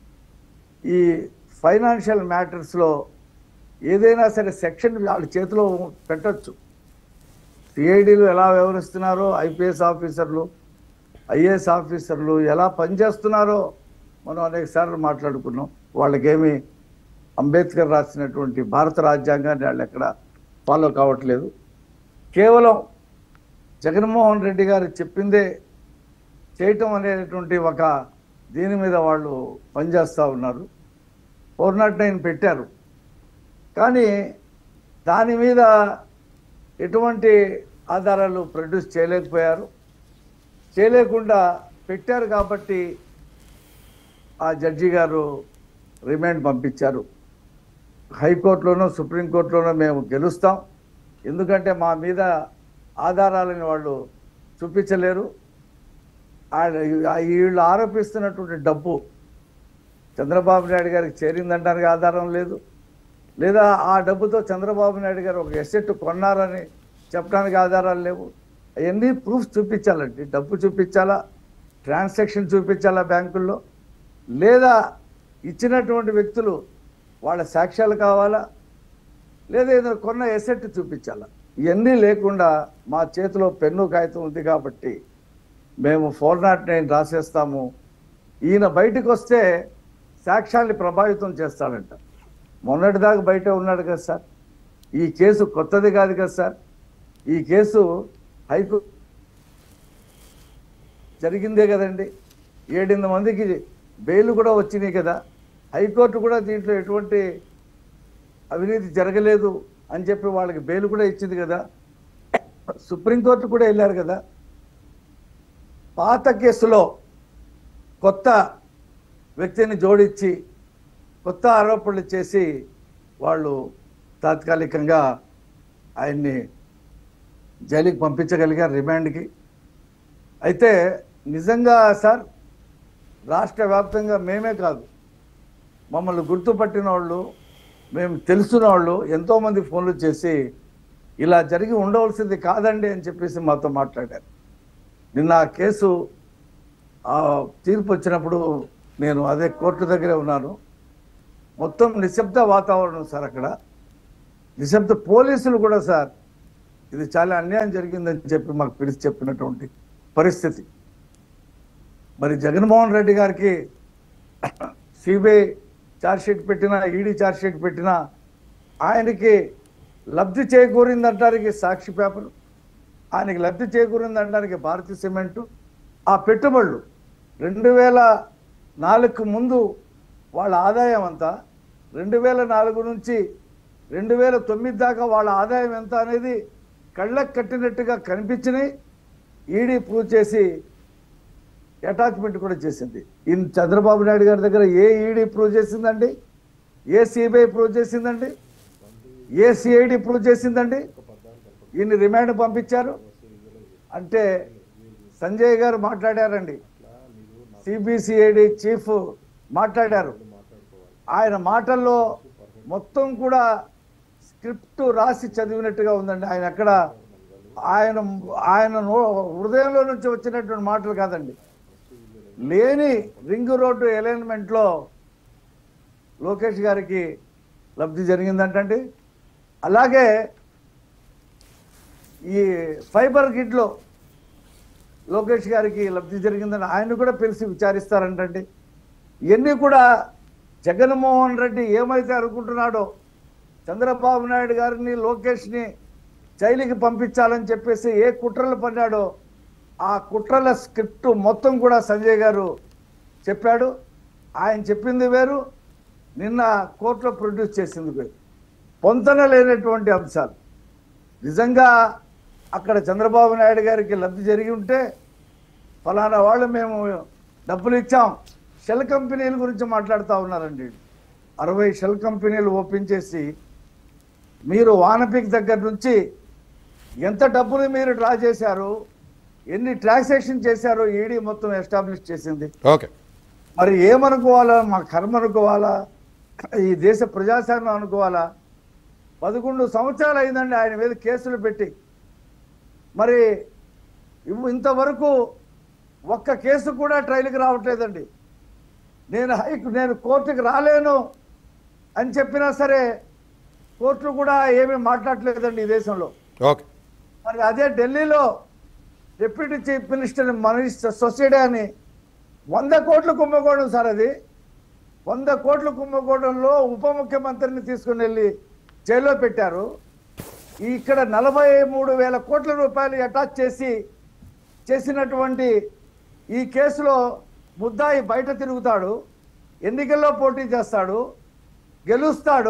ఈ ఫైనాన్షియల్ మ్యాటర్స్లో ఏదైనా సరే సెక్షన్ వాళ్ళ చేతిలో పెట్టచ్చు. సిఐడీలు ఎలా వ్యవహరిస్తున్నారో, ఐపీఎస్ ఆఫీసర్లు, ఐఏఎస్ ఆఫీసర్లు ఎలా పనిచేస్తున్నారో మనం అనేక సార్లు మాట్లాడుకున్నాం. వాళ్ళకేమి అంబేద్కర్ రాసినటువంటి భారత రాజ్యాంగాన్ని వాళ్ళు ఎక్కడ ఫాలో కావట్లేదు. కేవలం జగన్మోహన్ రెడ్డి గారు చెప్పిందే చేయటం అనేటువంటి ఒక దీని మీద వాళ్ళు పనిచేస్తూ ఉన్నారు. ఫోర్ నాట్ నైన్ పెట్టారు, కానీ దాని మీద ఎటువంటి ఆధారాలు ప్రొడ్యూస్ చేయలేకపోయారు. చేయలేకుండా పెట్టారు కాబట్టి ఆ జడ్జి గారు రిమాండ్ పంపించారు. హైకోర్టులోనూ సుప్రీంకోర్టులోనూ మేము గెలుస్తాం, ఎందుకంటే మా మీద ఆధారాలను వాళ్ళు చూపించలేరు. వీళ్ళు ఆరోపిస్తున్నటువంటి డబ్బు చంద్రబాబు నాయుడు గారికి చేరిందంటానికి ఆధారం లేదు, లేదా ఆ డబ్బుతో చంద్రబాబు నాయుడు గారు ఒక ఎసెట్ కొన్నారని చెప్పడానికి ఆధారాలు లేవు. అవన్నీ ప్రూఫ్స్ చూపించాలండి. డబ్బు చూపించాలా, ట్రాన్సాక్షన్ చూపించాలా బ్యాంకుల్లో, లేదా ఇచ్చినటువంటి వ్యక్తులు వాళ్ళ సాక్ష్యాలు కావాలా, లేదా ఏదైనా కొన్న ఎసెట్ చూపించాలా. ఇవన్నీ లేకుండా మా చేతిలో పెన్ను కాగితం ఉంది కాబట్టి మేము ఫోర్ నాట్ నైన్ రాసేస్తాము. ఈయన బయటకు వస్తే సాక్ష్యాన్ని ప్రభావితం చేస్తాడంట. మొన్నటిదాకా బయట ఉన్నాడు కదా సార్. ఈ కేసు కొత్తది కాదు కదా సార్. ఈ కేసు హైకోర్టు జరిగిందే కదండి. ఏడెనిమిది మందికి బెయిల్ కూడా వచ్చినాయి కదా. హైకోర్టు కూడా దీంట్లో ఎటువంటి అవినీతి జరగలేదు అని చెప్పి వాళ్ళకి బెయిల్ కూడా ఇచ్చింది కదా. సుప్రీంకోర్టు కూడా వెళ్ళారు కదా. పాత కేసులో కొత్త వ్యక్తిని జోడించి కొత్త ఆరోపణలు చేసి వాళ్ళు తాత్కాలికంగా ఆయన్ని జైలుకి పంపించగలిగారు, రిమాండ్కి. అయితే నిజంగా సార్ రాష్ట్ర వ్యాప్తంగా మేమే కాదు, మమ్మల్ని గుర్తుపట్టిన వాళ్ళు, మేము తెలుసున్న వాళ్ళు ఎంతోమంది ఫోన్లు చేసి ఇలా జరిగి ఉండవలసింది కాదండి అని చెప్పేసి మాతో మాట్లాడారు. నిన్న ఆ కేసు తీర్పు వచ్చినప్పుడు నేను అదే కోర్టు దగ్గరే ఉన్నాను. మొత్తం నిశ్శబ్ద వాతావరణం సార్. అక్కడ నిశ్శబ్ద పోలీసులు కూడా సార్ ఇది చాలా అన్యాయం జరిగిందని చెప్పి మాకు పిలిచి చెప్పినటువంటి పరిస్థితి. మరి జగన్మోహన్ రెడ్డి గారికి సిబిఐ ఛార్జ్షీట్ పెట్టినా, ఈడీ ఛార్జ్షీట్ పెట్టినా ఆయనకి లబ్ధి చేకూరిందంటానికి సాక్షి పేపర్, ఆయనకి లబ్ధి చేకూరిందంటానికి భారతీయ సిమెంటు, ఆ పెట్టుబడులు రెండు వేల నాలుగుకు ముందు వాళ్ళ ఆదాయం అంతా, రెండు వేల నాలుగు నుంచి రెండు వేల తొమ్మిది దాకా వాళ్ళ ఆదాయం ఎంత అనేది కళ్ళకు కట్టినట్టుగా కనిపించినాయి. ఈడీ ప్రూవ్ చేసి అటాచ్మెంట్ కూడా చేసింది. ఈ చంద్రబాబు నాయుడు గారి దగ్గర ఏ ఈడీ ప్రూవ్ చేసిందండి? ఏ సిబిఐ ప్రూవ్ చేసిందండి? ఏ సిఐడి ప్రూవ్ చేసిందండి? ఈయన్ని రిమాండ్ పంపించారు అంటే సంజయ్ గారు మాట్లాడారండి, సిబిసిఐడి చీఫ్ మాట్లాడారు. ఆయన మాటల్లో మొత్తం కూడా స్క్రిప్ట్ రాసి చదివినట్టుగా ఉందండి. ఆయన ఎక్కడ ఆయన ఆయన హృదయంలో నుంచి వచ్చినటువంటి మాటలు కాదండి. లేని రింగ్ రోడ్డు అలైన్మెంట్లో లోకేష్ గారికి లబ్ధి జరిగిందంటండి. అలాగే ఈ ఫైబర్ గిడ్లో లోకేష్ గారికి లబ్ధి జరిగిందని ఆయన కూడా పిలిచి విచారిస్తారంటండి. ఇవన్నీ కూడా జగన్మోహన్ రెడ్డి ఏమైతే అనుకుంటున్నాడో చంద్రబాబు నాయుడు గారిని, లోకేష్ని జైలుకి పంపించాలని చెప్పేసి ఏ కుట్రలు పన్నాడో ఆ కుట్రల స్క్రిప్ట్ మొత్తం కూడా సంజయ్ గారు చెప్పాడు. ఆయన చెప్పింది వేరు, నిన్న కోర్టులో ప్రొడ్యూస్ చేసింది వేరు. పొంతన లేనటువంటి అంశాలు. నిజంగా అక్కడ చంద్రబాబు నాయుడు గారికి లబ్ధి జరిగి ఉంటే ఫలానా వాళ్ళు మేము డబ్బులు ఇచ్చాం, షెల్ కంపెనీల గురించి మాట్లాడుతూ ఉన్నారండి. అరవై షెల్ కంపెనీలు ఓపెన్ చేసి మీరు వానపిక్ దగ్గర నుంచి ఎంత డబ్బులు మీరు డ్రా చేశారు, ఎన్ని ట్రాన్సాక్షన్ చేశారో ఈడీ మొత్తం ఎస్టాబ్లిష్ చేసింది. ఓకే, మరి ఏమనుకోవాలా? మా కర్మ అనుకోవాలా? ఈ దేశ ప్రజాస్వామ్యం అనుకోవాలా? పదకొండు సంవత్సరాలు అయిందండి ఆయన మీద కేసులు పెట్టి. మరి ఇంతవరకు ఒక్క కేసు కూడా ట్రయల్కి రావట్లేదండి. నేను హైకు నేను కోర్టుకి రాలేను అని చెప్పినా సరే కోర్టు కూడా ఏమీ మాట్లాడలేదండి ఈ దేశంలో. ఓకే, మరి అదే ఢిల్లీలో deputy chief minister Manish Sisodia అని వంద కోట్ల కుంభకోణం సార్. అది వంద కోట్ల కుంభకోణంలో ఉప ముఖ్యమంత్రిని తీసుకుని వెళ్ళి జైల్లో పెట్టారు. ఇక్కడ నలభై మూడు వేల కోట్ల రూపాయలు అటాచ్ చేసి చేసినటువంటి ఈ కేసులో ముద్దాయి బయట తిరుగుతాడు, ఎన్నికల్లో పోటీ చేస్తాడు, గెలుస్తాడు,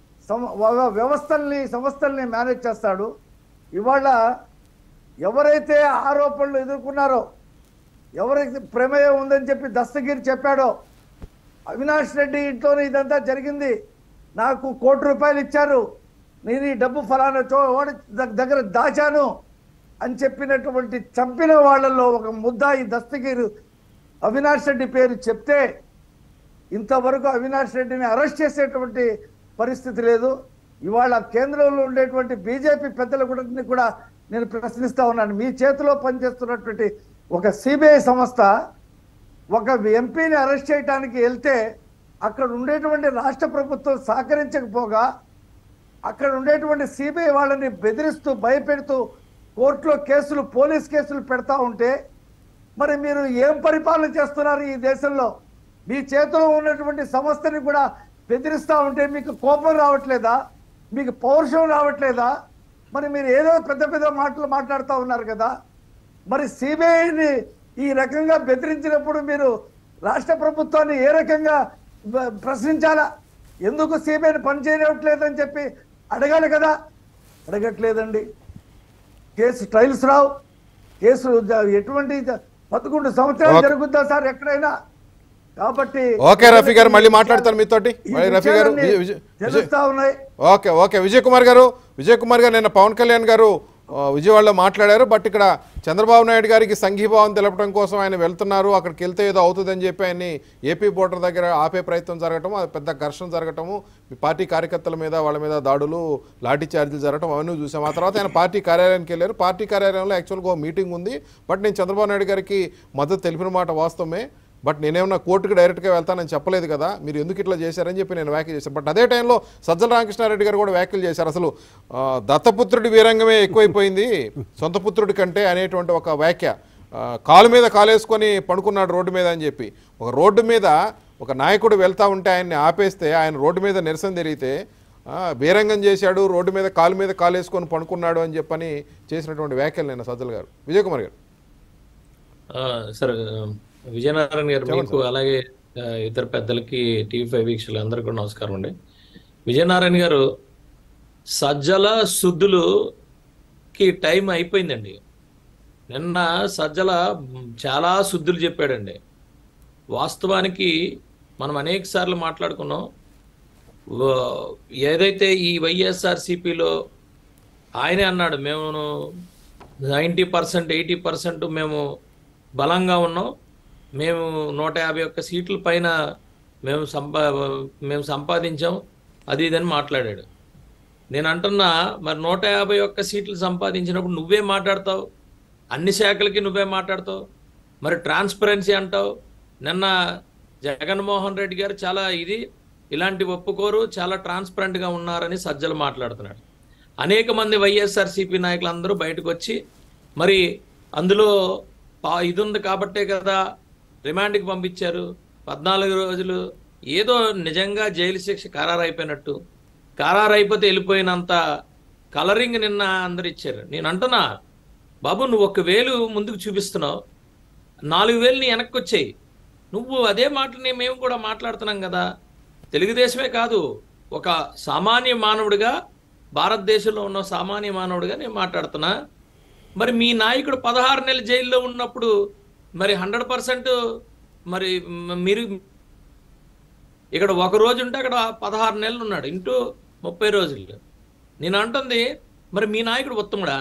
వ్యవస్థల్ని సంస్థల్ని మేనేజ్ చేస్తాడు. ఇవాళ ఎవరైతే ఆరోపణలు ఎదుర్కొన్నారో, ఎవరైతే ప్రమేయం ఉందని చెప్పి దస్తగిరి చెప్పాడో, అవినాష్ రెడ్డి ఇంట్లోనే ఇదంతా జరిగింది, నాకు కోటి రూపాయలు ఇచ్చారు, నేను ఈ డబ్బు ఫలానా చో దగ్గర దాచాను అని చెప్పినటువంటి చంపిన వాళ్ళల్లో ఒక ముద్దాయి దస్తగిరి అవినాష్ రెడ్డి పేరు చెప్తే ఇంతవరకు అవినాష్ రెడ్డిని అరెస్ట్ చేసేటువంటి పరిస్థితి లేదు. ఇవాళ కేంద్రంలో ఉండేటువంటి బీజేపీ పెద్దల కూడా కూడా నేను ప్రశ్నిస్తూ ఉన్నాను. మీ చేతిలో పనిచేస్తున్నటువంటి ఒక సిబిఐ సంస్థ ఒక ఎంపీని అరెస్ట్ చేయడానికి వెళ్తే అక్కడ ఉండేటువంటి రాష్ట్ర ప్రభుత్వం సహకరించకపోగా అక్కడ ఉండేటువంటి సిబిఐ వాళ్ళని బెదిరిస్తూ భయపెడుతూ కోర్టులో కేసులు పోలీస్ కేసులు పెడతా ఉంటే మరి మీరు ఏం పరిపాలన చేస్తున్నారు ఈ దేశంలో? మీ చేతిలో ఉన్నటువంటి సంస్థని కూడా బెదిరిస్తూ ఉంటే మీకు కోపం రావట్లేదా? మీకు పౌరుషం రావట్లేదా? మరి మీరు ఏదో పెద్ద పెద్ద మాటలు మాట్లాడుతూ ఉన్నారు కదా. మరి సిబిఐని ఈ రకంగా బెదిరించినప్పుడు మీరు రాష్ట్ర ప్రభుత్వాన్ని ఏ రకంగా ప్రశ్నించాలా? ఎందుకు సిబిఐని పనిచేయట్లేదని చెప్పి అడగాలి కదా. అడగట్లేదండి. కేసు ట్రయల్స్ రావు, కేసు ఎటువంటి పదకొండు సంవత్సరాలు జరుగుద్దా సార్ ఎక్కడైనా? కాబట్టి ఓకే రఫీ గారు, మళ్ళీ మాట్లాడతాను మీతోటి. రఫీ గారు, తెలుస్తా ఉన్నాయి. ఓకే ఓకే విజయ్ కుమార్ గారు, విజయ్ కుమార్ గారు నిన్న పవన్ కళ్యాణ్ గారు విజయవాడలో మాట్లాడారు. బట్ ఇక్కడ చంద్రబాబు నాయుడు గారికి సంఘీభావం తెలపడం కోసం ఆయన వెళ్తున్నారు, అక్కడికి వెళ్తే ఏదో అవుతుందని చెప్పి ఆయన్ని ఏపీ బోర్డర్ దగ్గర ఆపే ప్రయత్నం జరగటము, అది పెద్ద ఘర్షణ జరగటము, పార్టీ కార్యకర్తల మీద వాళ్ళ మీద దాడులు, లాఠీ చార్జీలు జరగటం అవన్నీ చూసాం. ఆ తర్వాత ఆయన పార్టీ కార్యాలయానికి వెళ్ళారు. పార్టీ కార్యాలయంలో యాక్చువల్గా మీటింగ్ ఉంది. బట్ నేను చంద్రబాబు నాయుడు గారికి మద్దతు తెలిపిన మాట వాస్తవమే, బట్ నేనేమన్నా కోర్టుకి డైరెక్ట్గా వెళ్తానని చెప్పలేదు కదా, మీరు ఎందుకు ఇట్లా చేశారని చెప్పి నేను వ్యాఖ్యలు చేశాను. బట్ అదే టైంలో సజ్జల రామకృష్ణారెడ్డి గారు కూడా వ్యాఖ్యలు చేశారు. అసలు దత్తపుత్రుడి వీరంగమే ఎక్కువైపోయింది సొంత పుత్రుడి కంటే అనేటువంటి ఒక వ్యాఖ్య. కాలు మీద కాలేసుకొని పడుకున్నాడు రోడ్డు మీద అని చెప్పి, ఒక రోడ్డు మీద ఒక నాయకుడు వెళ్తా ఉంటే ఆయన్ని ఆపేస్తే ఆయన రోడ్డు మీద నిరసన జరిగితే వీరంగం చేశాడు, రోడ్డు మీద కాలు మీద కాలేసుకొని పడుకున్నాడు అని చెప్పని చేసినటువంటి వ్యాఖ్యలు నేను సజ్జల గారు. విజయ్ కుమార్ గారు. సార్ విజయనారాయణ గారు, మీకు అలాగే ఇతర పెద్దలకి, టీవీ ఫైవ్ వీక్షకులు అందరికీ కూడా నమస్కారం అండి. విజయనారాయణ గారు, సజ్జల శుద్ధులుకి టైం అయిపోయిందండి. నిన్న సజ్జల చాలా శుద్ధులు చెప్పాడండి. వాస్తవానికి మనం అనేక సార్లు మాట్లాడుకున్నాం. ఏదైతే ఈ వైఎస్ఆర్సీపీలో ఆయనే అన్నాడు, మేము నైంటీ పర్సెంట్ ఎయిటీ పర్సెంట్ మేము బలంగా ఉన్నాం, మేము నూట యాభై ఒక్క సీట్ల పైన మేము సంపా మేము సంపాదించాం, అది ఇదని మాట్లాడాడు. నేను అంటున్నా, మరి నూట యాభై ఒక్క సీట్లు సంపాదించినప్పుడు నువ్వే మాట్లాడతావు, అన్ని శాఖలకి నువ్వే మాట్లాడతావు, మరి ట్రాన్స్పరెన్సీ అంటావు. నిన్న జగన్మోహన్ రెడ్డి గారు చాలా ఇది ఇలాంటి ఒప్పుకోరు, చాలా ట్రాన్స్పరెంట్గా ఉన్నారని సజ్జలు మాట్లాడుతున్నాడు. అనేక మంది వైఎస్ఆర్సీపీ నాయకులు అందరూ బయటకు వచ్చి, మరి అందులో ఇది ఉంది కాబట్టే కదా రిమాండ్కి పంపించారు, పద్నాలుగు రోజులు ఏదో నిజంగా జైలు శిక్ష ఖరారు అయిపోయినట్టు, ఖరారు అయిపోతే వెళ్ళిపోయినంత కలరింగ్ నిన్న అందరు ఇచ్చారు. నేను అంటున్నా, బాబు నువ్వు ఒక వేలు ముందుకు చూపిస్తున్నావు, నాలుగు వేలు నీ వెనక్కి వచ్చాయి. నువ్వు అదే మాటని మేము కూడా మాట్లాడుతున్నాం కదా. తెలుగుదేశమే కాదు, ఒక సామాన్య మానవుడిగా, భారతదేశంలో ఉన్న సామాన్య మానవుడిగా నేను మాట్లాడుతున్నా. మరి మీ నాయకుడు పదహారు నెలలు జైల్లో ఉన్నప్పుడు మరి హండ్రెడ్ పర్సెంట్ మరి మీరు ఇక్కడ ఒక రోజు ఉంటే అక్కడ పదహారు నెలలు ఉన్నాడు, ఇంటూ ముప్పై రోజులు. నేను అంటుంది, మరి మీ నాయకుడు ఉత్తముడా?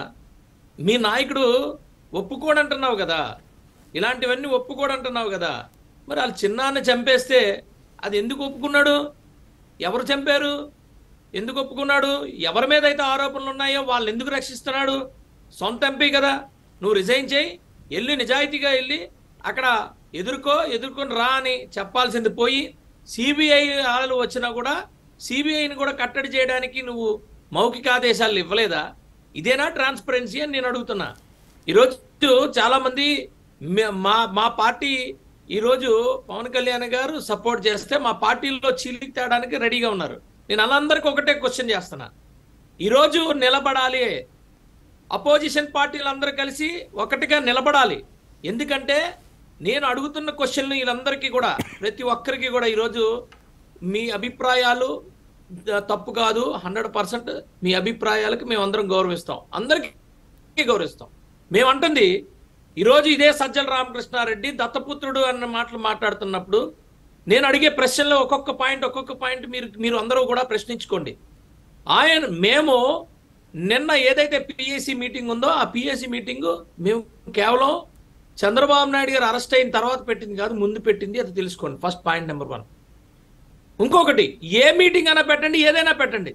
మీ నాయకుడు ఒప్పుకోడంటున్నావు కదా, ఇలాంటివన్నీ ఒప్పుకోడంటున్నావు కదా. మరి వాళ్ళు చిన్నాన్ని చంపేస్తే అది ఎందుకు ఒప్పుకున్నాడు? ఎవరు చంపారు? ఎందుకు ఒప్పుకున్నాడు? ఎవరి మీద అయితే ఆరోపణలు ఉన్నాయో వాళ్ళని ఎందుకు రక్షిస్తున్నాడు? సొంత ఎంపీ కదా, నువ్వు రిజైన్ చేయి, వెళ్ళి నిజాయితీగా వెళ్ళి అక్కడ ఎదుర్కో, ఎదుర్కొని రా అని చెప్పాల్సింది పోయి, సిబిఐ ఆలు వచ్చినా కూడా సిబిఐని కూడా కట్టడి చేయడానికి నువ్వు మౌఖిక ఆదేశాలు ఇవ్వలేదా? ఇదేనా ట్రాన్స్పరెన్సీ అని నేను అడుగుతున్నా. ఈరోజు చాలామంది మా మా పార్టీ ఈరోజు పవన్ కళ్యాణ్ గారు సపోర్ట్ చేస్తే మా పార్టీలో చీలికి తేడానికి రెడీగా ఉన్నారు. నేను వాళ్ళందరికీ ఒకటే క్వశ్చన్ చేస్తున్నా, ఈరోజు నిలబడాలి, అపోజిషన్ పార్టీలు అందరూ కలిసి ఒకటిగా నిలబడాలి. ఎందుకంటే నేను అడుగుతున్న క్వశ్చన్లు వీళ్ళందరికీ కూడా, ప్రతి ఒక్కరికి కూడా ఈరోజు మీ అభిప్రాయాలు తప్పు కాదు, హండ్రెడ్ పర్సెంట్ మీ అభిప్రాయాలకు మేమందరం గౌరవిస్తాం, అందరికీ గౌరవిస్తాం. మేమంటుంది ఈరోజు ఇదే సజ్జల రామకృష్ణారెడ్డి దత్తపుత్రుడు అన్న మాటలు మాట్లాడుతున్నప్పుడు నేను అడిగే ప్రశ్నలో ఒక్కొక్క పాయింట్ ఒక్కొక్క పాయింట్ మీరు మీరు అందరూ కూడా ప్రశ్నించుకోండి. ఆయన మేము నిన్న ఏదైతే పిఎస్సి మీటింగ్ ఉందో ఆ పిఎస్సి మీటింగు మేము కేవలం చంద్రబాబు నాయుడు గారు అరెస్ట్ అయిన తర్వాత పెట్టింది కాదు, ముందు పెట్టింది, అది తెలుసుకోండి. First point number one. ఇంకొకటి, ఏ మీటింగ్ అయినా పెట్టండి, ఏదైనా పెట్టండి,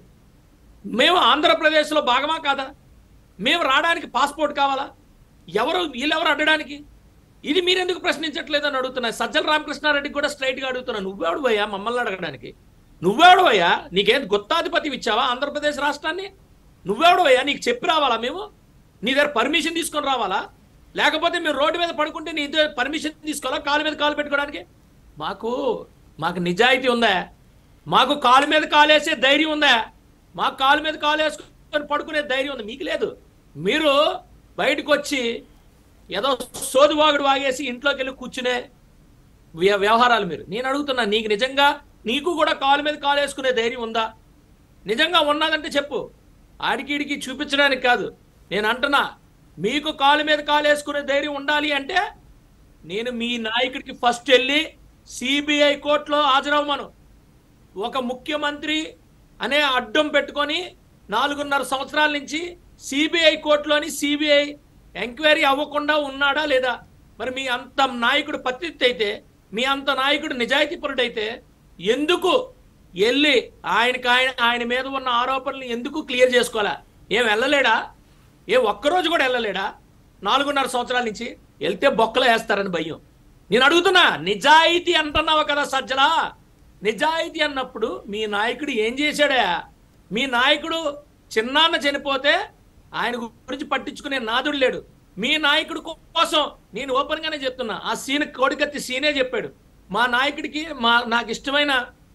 మేము ఆంధ్రప్రదేశ్లో భాగమా కాదా? మేము రావడానికి పాస్పోర్ట్ కావాలా? ఎవరు వీళ్ళెవరు అడ్డడానికి? ఇది మీరెందుకు ప్రశ్నించట్లేదు అని అడుగుతున్నా. సజ్జల రామకృష్ణారెడ్డికి కూడా స్ట్రైట్గా అడుగుతున్నా, నువ్వెవడు పోయా మమ్మల్ని అడగడానికి? నువ్వెవడు పోయా? నీకేం గుత్తాధిపతి ఇచ్చావా ఆంధ్రప్రదేశ్ రాష్ట్రాన్ని? నువ్వెవడు పోయా? నీకు చెప్పి రావాలా మేము? నీ దగ్గర పర్మిషన్ తీసుకొని రావాలా? లేకపోతే మేము రోడ్డు మీద పడుకుంటే నీ దగ్గర పర్మిషన్ తీసుకోవాలా కాలు మీద కాలు పెట్టుకోవడానికి? మాకు మాకు నిజాయితీ ఉందా? మాకు కాలు మీద కాలేసే ధైర్యం ఉందా? మాకు కాలు మీద కాలు వేసుకొని పడుకునే ధైర్యం ఉంది, మీకు లేదు. మీరు బయటకు వచ్చి ఏదో సోదువాగుడు వాగేసి ఇంట్లోకి వెళ్ళి కూర్చునే వ్యవహారాలు మీరు. నేను అడుగుతున్నా, నీకు నిజంగా నీకు కూడా కాలు మీద కాలు వేసుకునే ధైర్యం ఉందా? నిజంగా ఉన్నదంటే చెప్పు, ఆడికిడికి చూపించడానికి కాదు. నేను అంటున్నా, మీకు కాలు మీద కాలు వేసుకునే ధైర్యం ఉండాలి అంటే నేను మీ నాయకుడికి ఫస్ట్ వెళ్ళి సిబిఐ కోర్టులో హాజరవ్వమను. ఒక ముఖ్యమంత్రి అనే అడ్డం పెట్టుకొని నాలుగున్నర సంవత్సరాల నుంచి సిబిఐ కోర్టులోని సిబిఐ ఎంక్వైరీ అవ్వకుండా ఉన్నాడా లేదా? మరి మీ అంత నాయకుడు పతిత్ అయితే, మీ అంత నాయకుడు నిజాయితీపరుడైతే ఎందుకు వెళ్ళి ఆయనకి ఆయన ఆయన మీద ఉన్న ఆరోపణలు ఎందుకు క్లియర్ చేసుకోవాలా? ఏం వెళ్ళలేడా? ఏ ఒక్కరోజు కూడా వెళ్ళలేడా? నాలుగున్నర సంవత్సరాల నుంచి వెళ్తే బొక్కలు వేస్తారని భయం. నేను అడుగుతున్నా, నిజాయితీ అంటున్నావు కదా సజ్జలా, నిజాయితీ అన్నప్పుడు మీ నాయకుడు ఏం చేశాడా? మీ నాయకుడు చిన్నాన్న చనిపోతే ఆయన గురించి పట్టించుకునే నాదుడు లేడు. మీ నాయకుడు కోసం నేను ఓపెన్ గానే చెప్తున్నా, ఆ సీన్ కోడికత్తి సీనే చెప్పాడు, మా నాయకుడికి మా నాకు ఇష్టమైన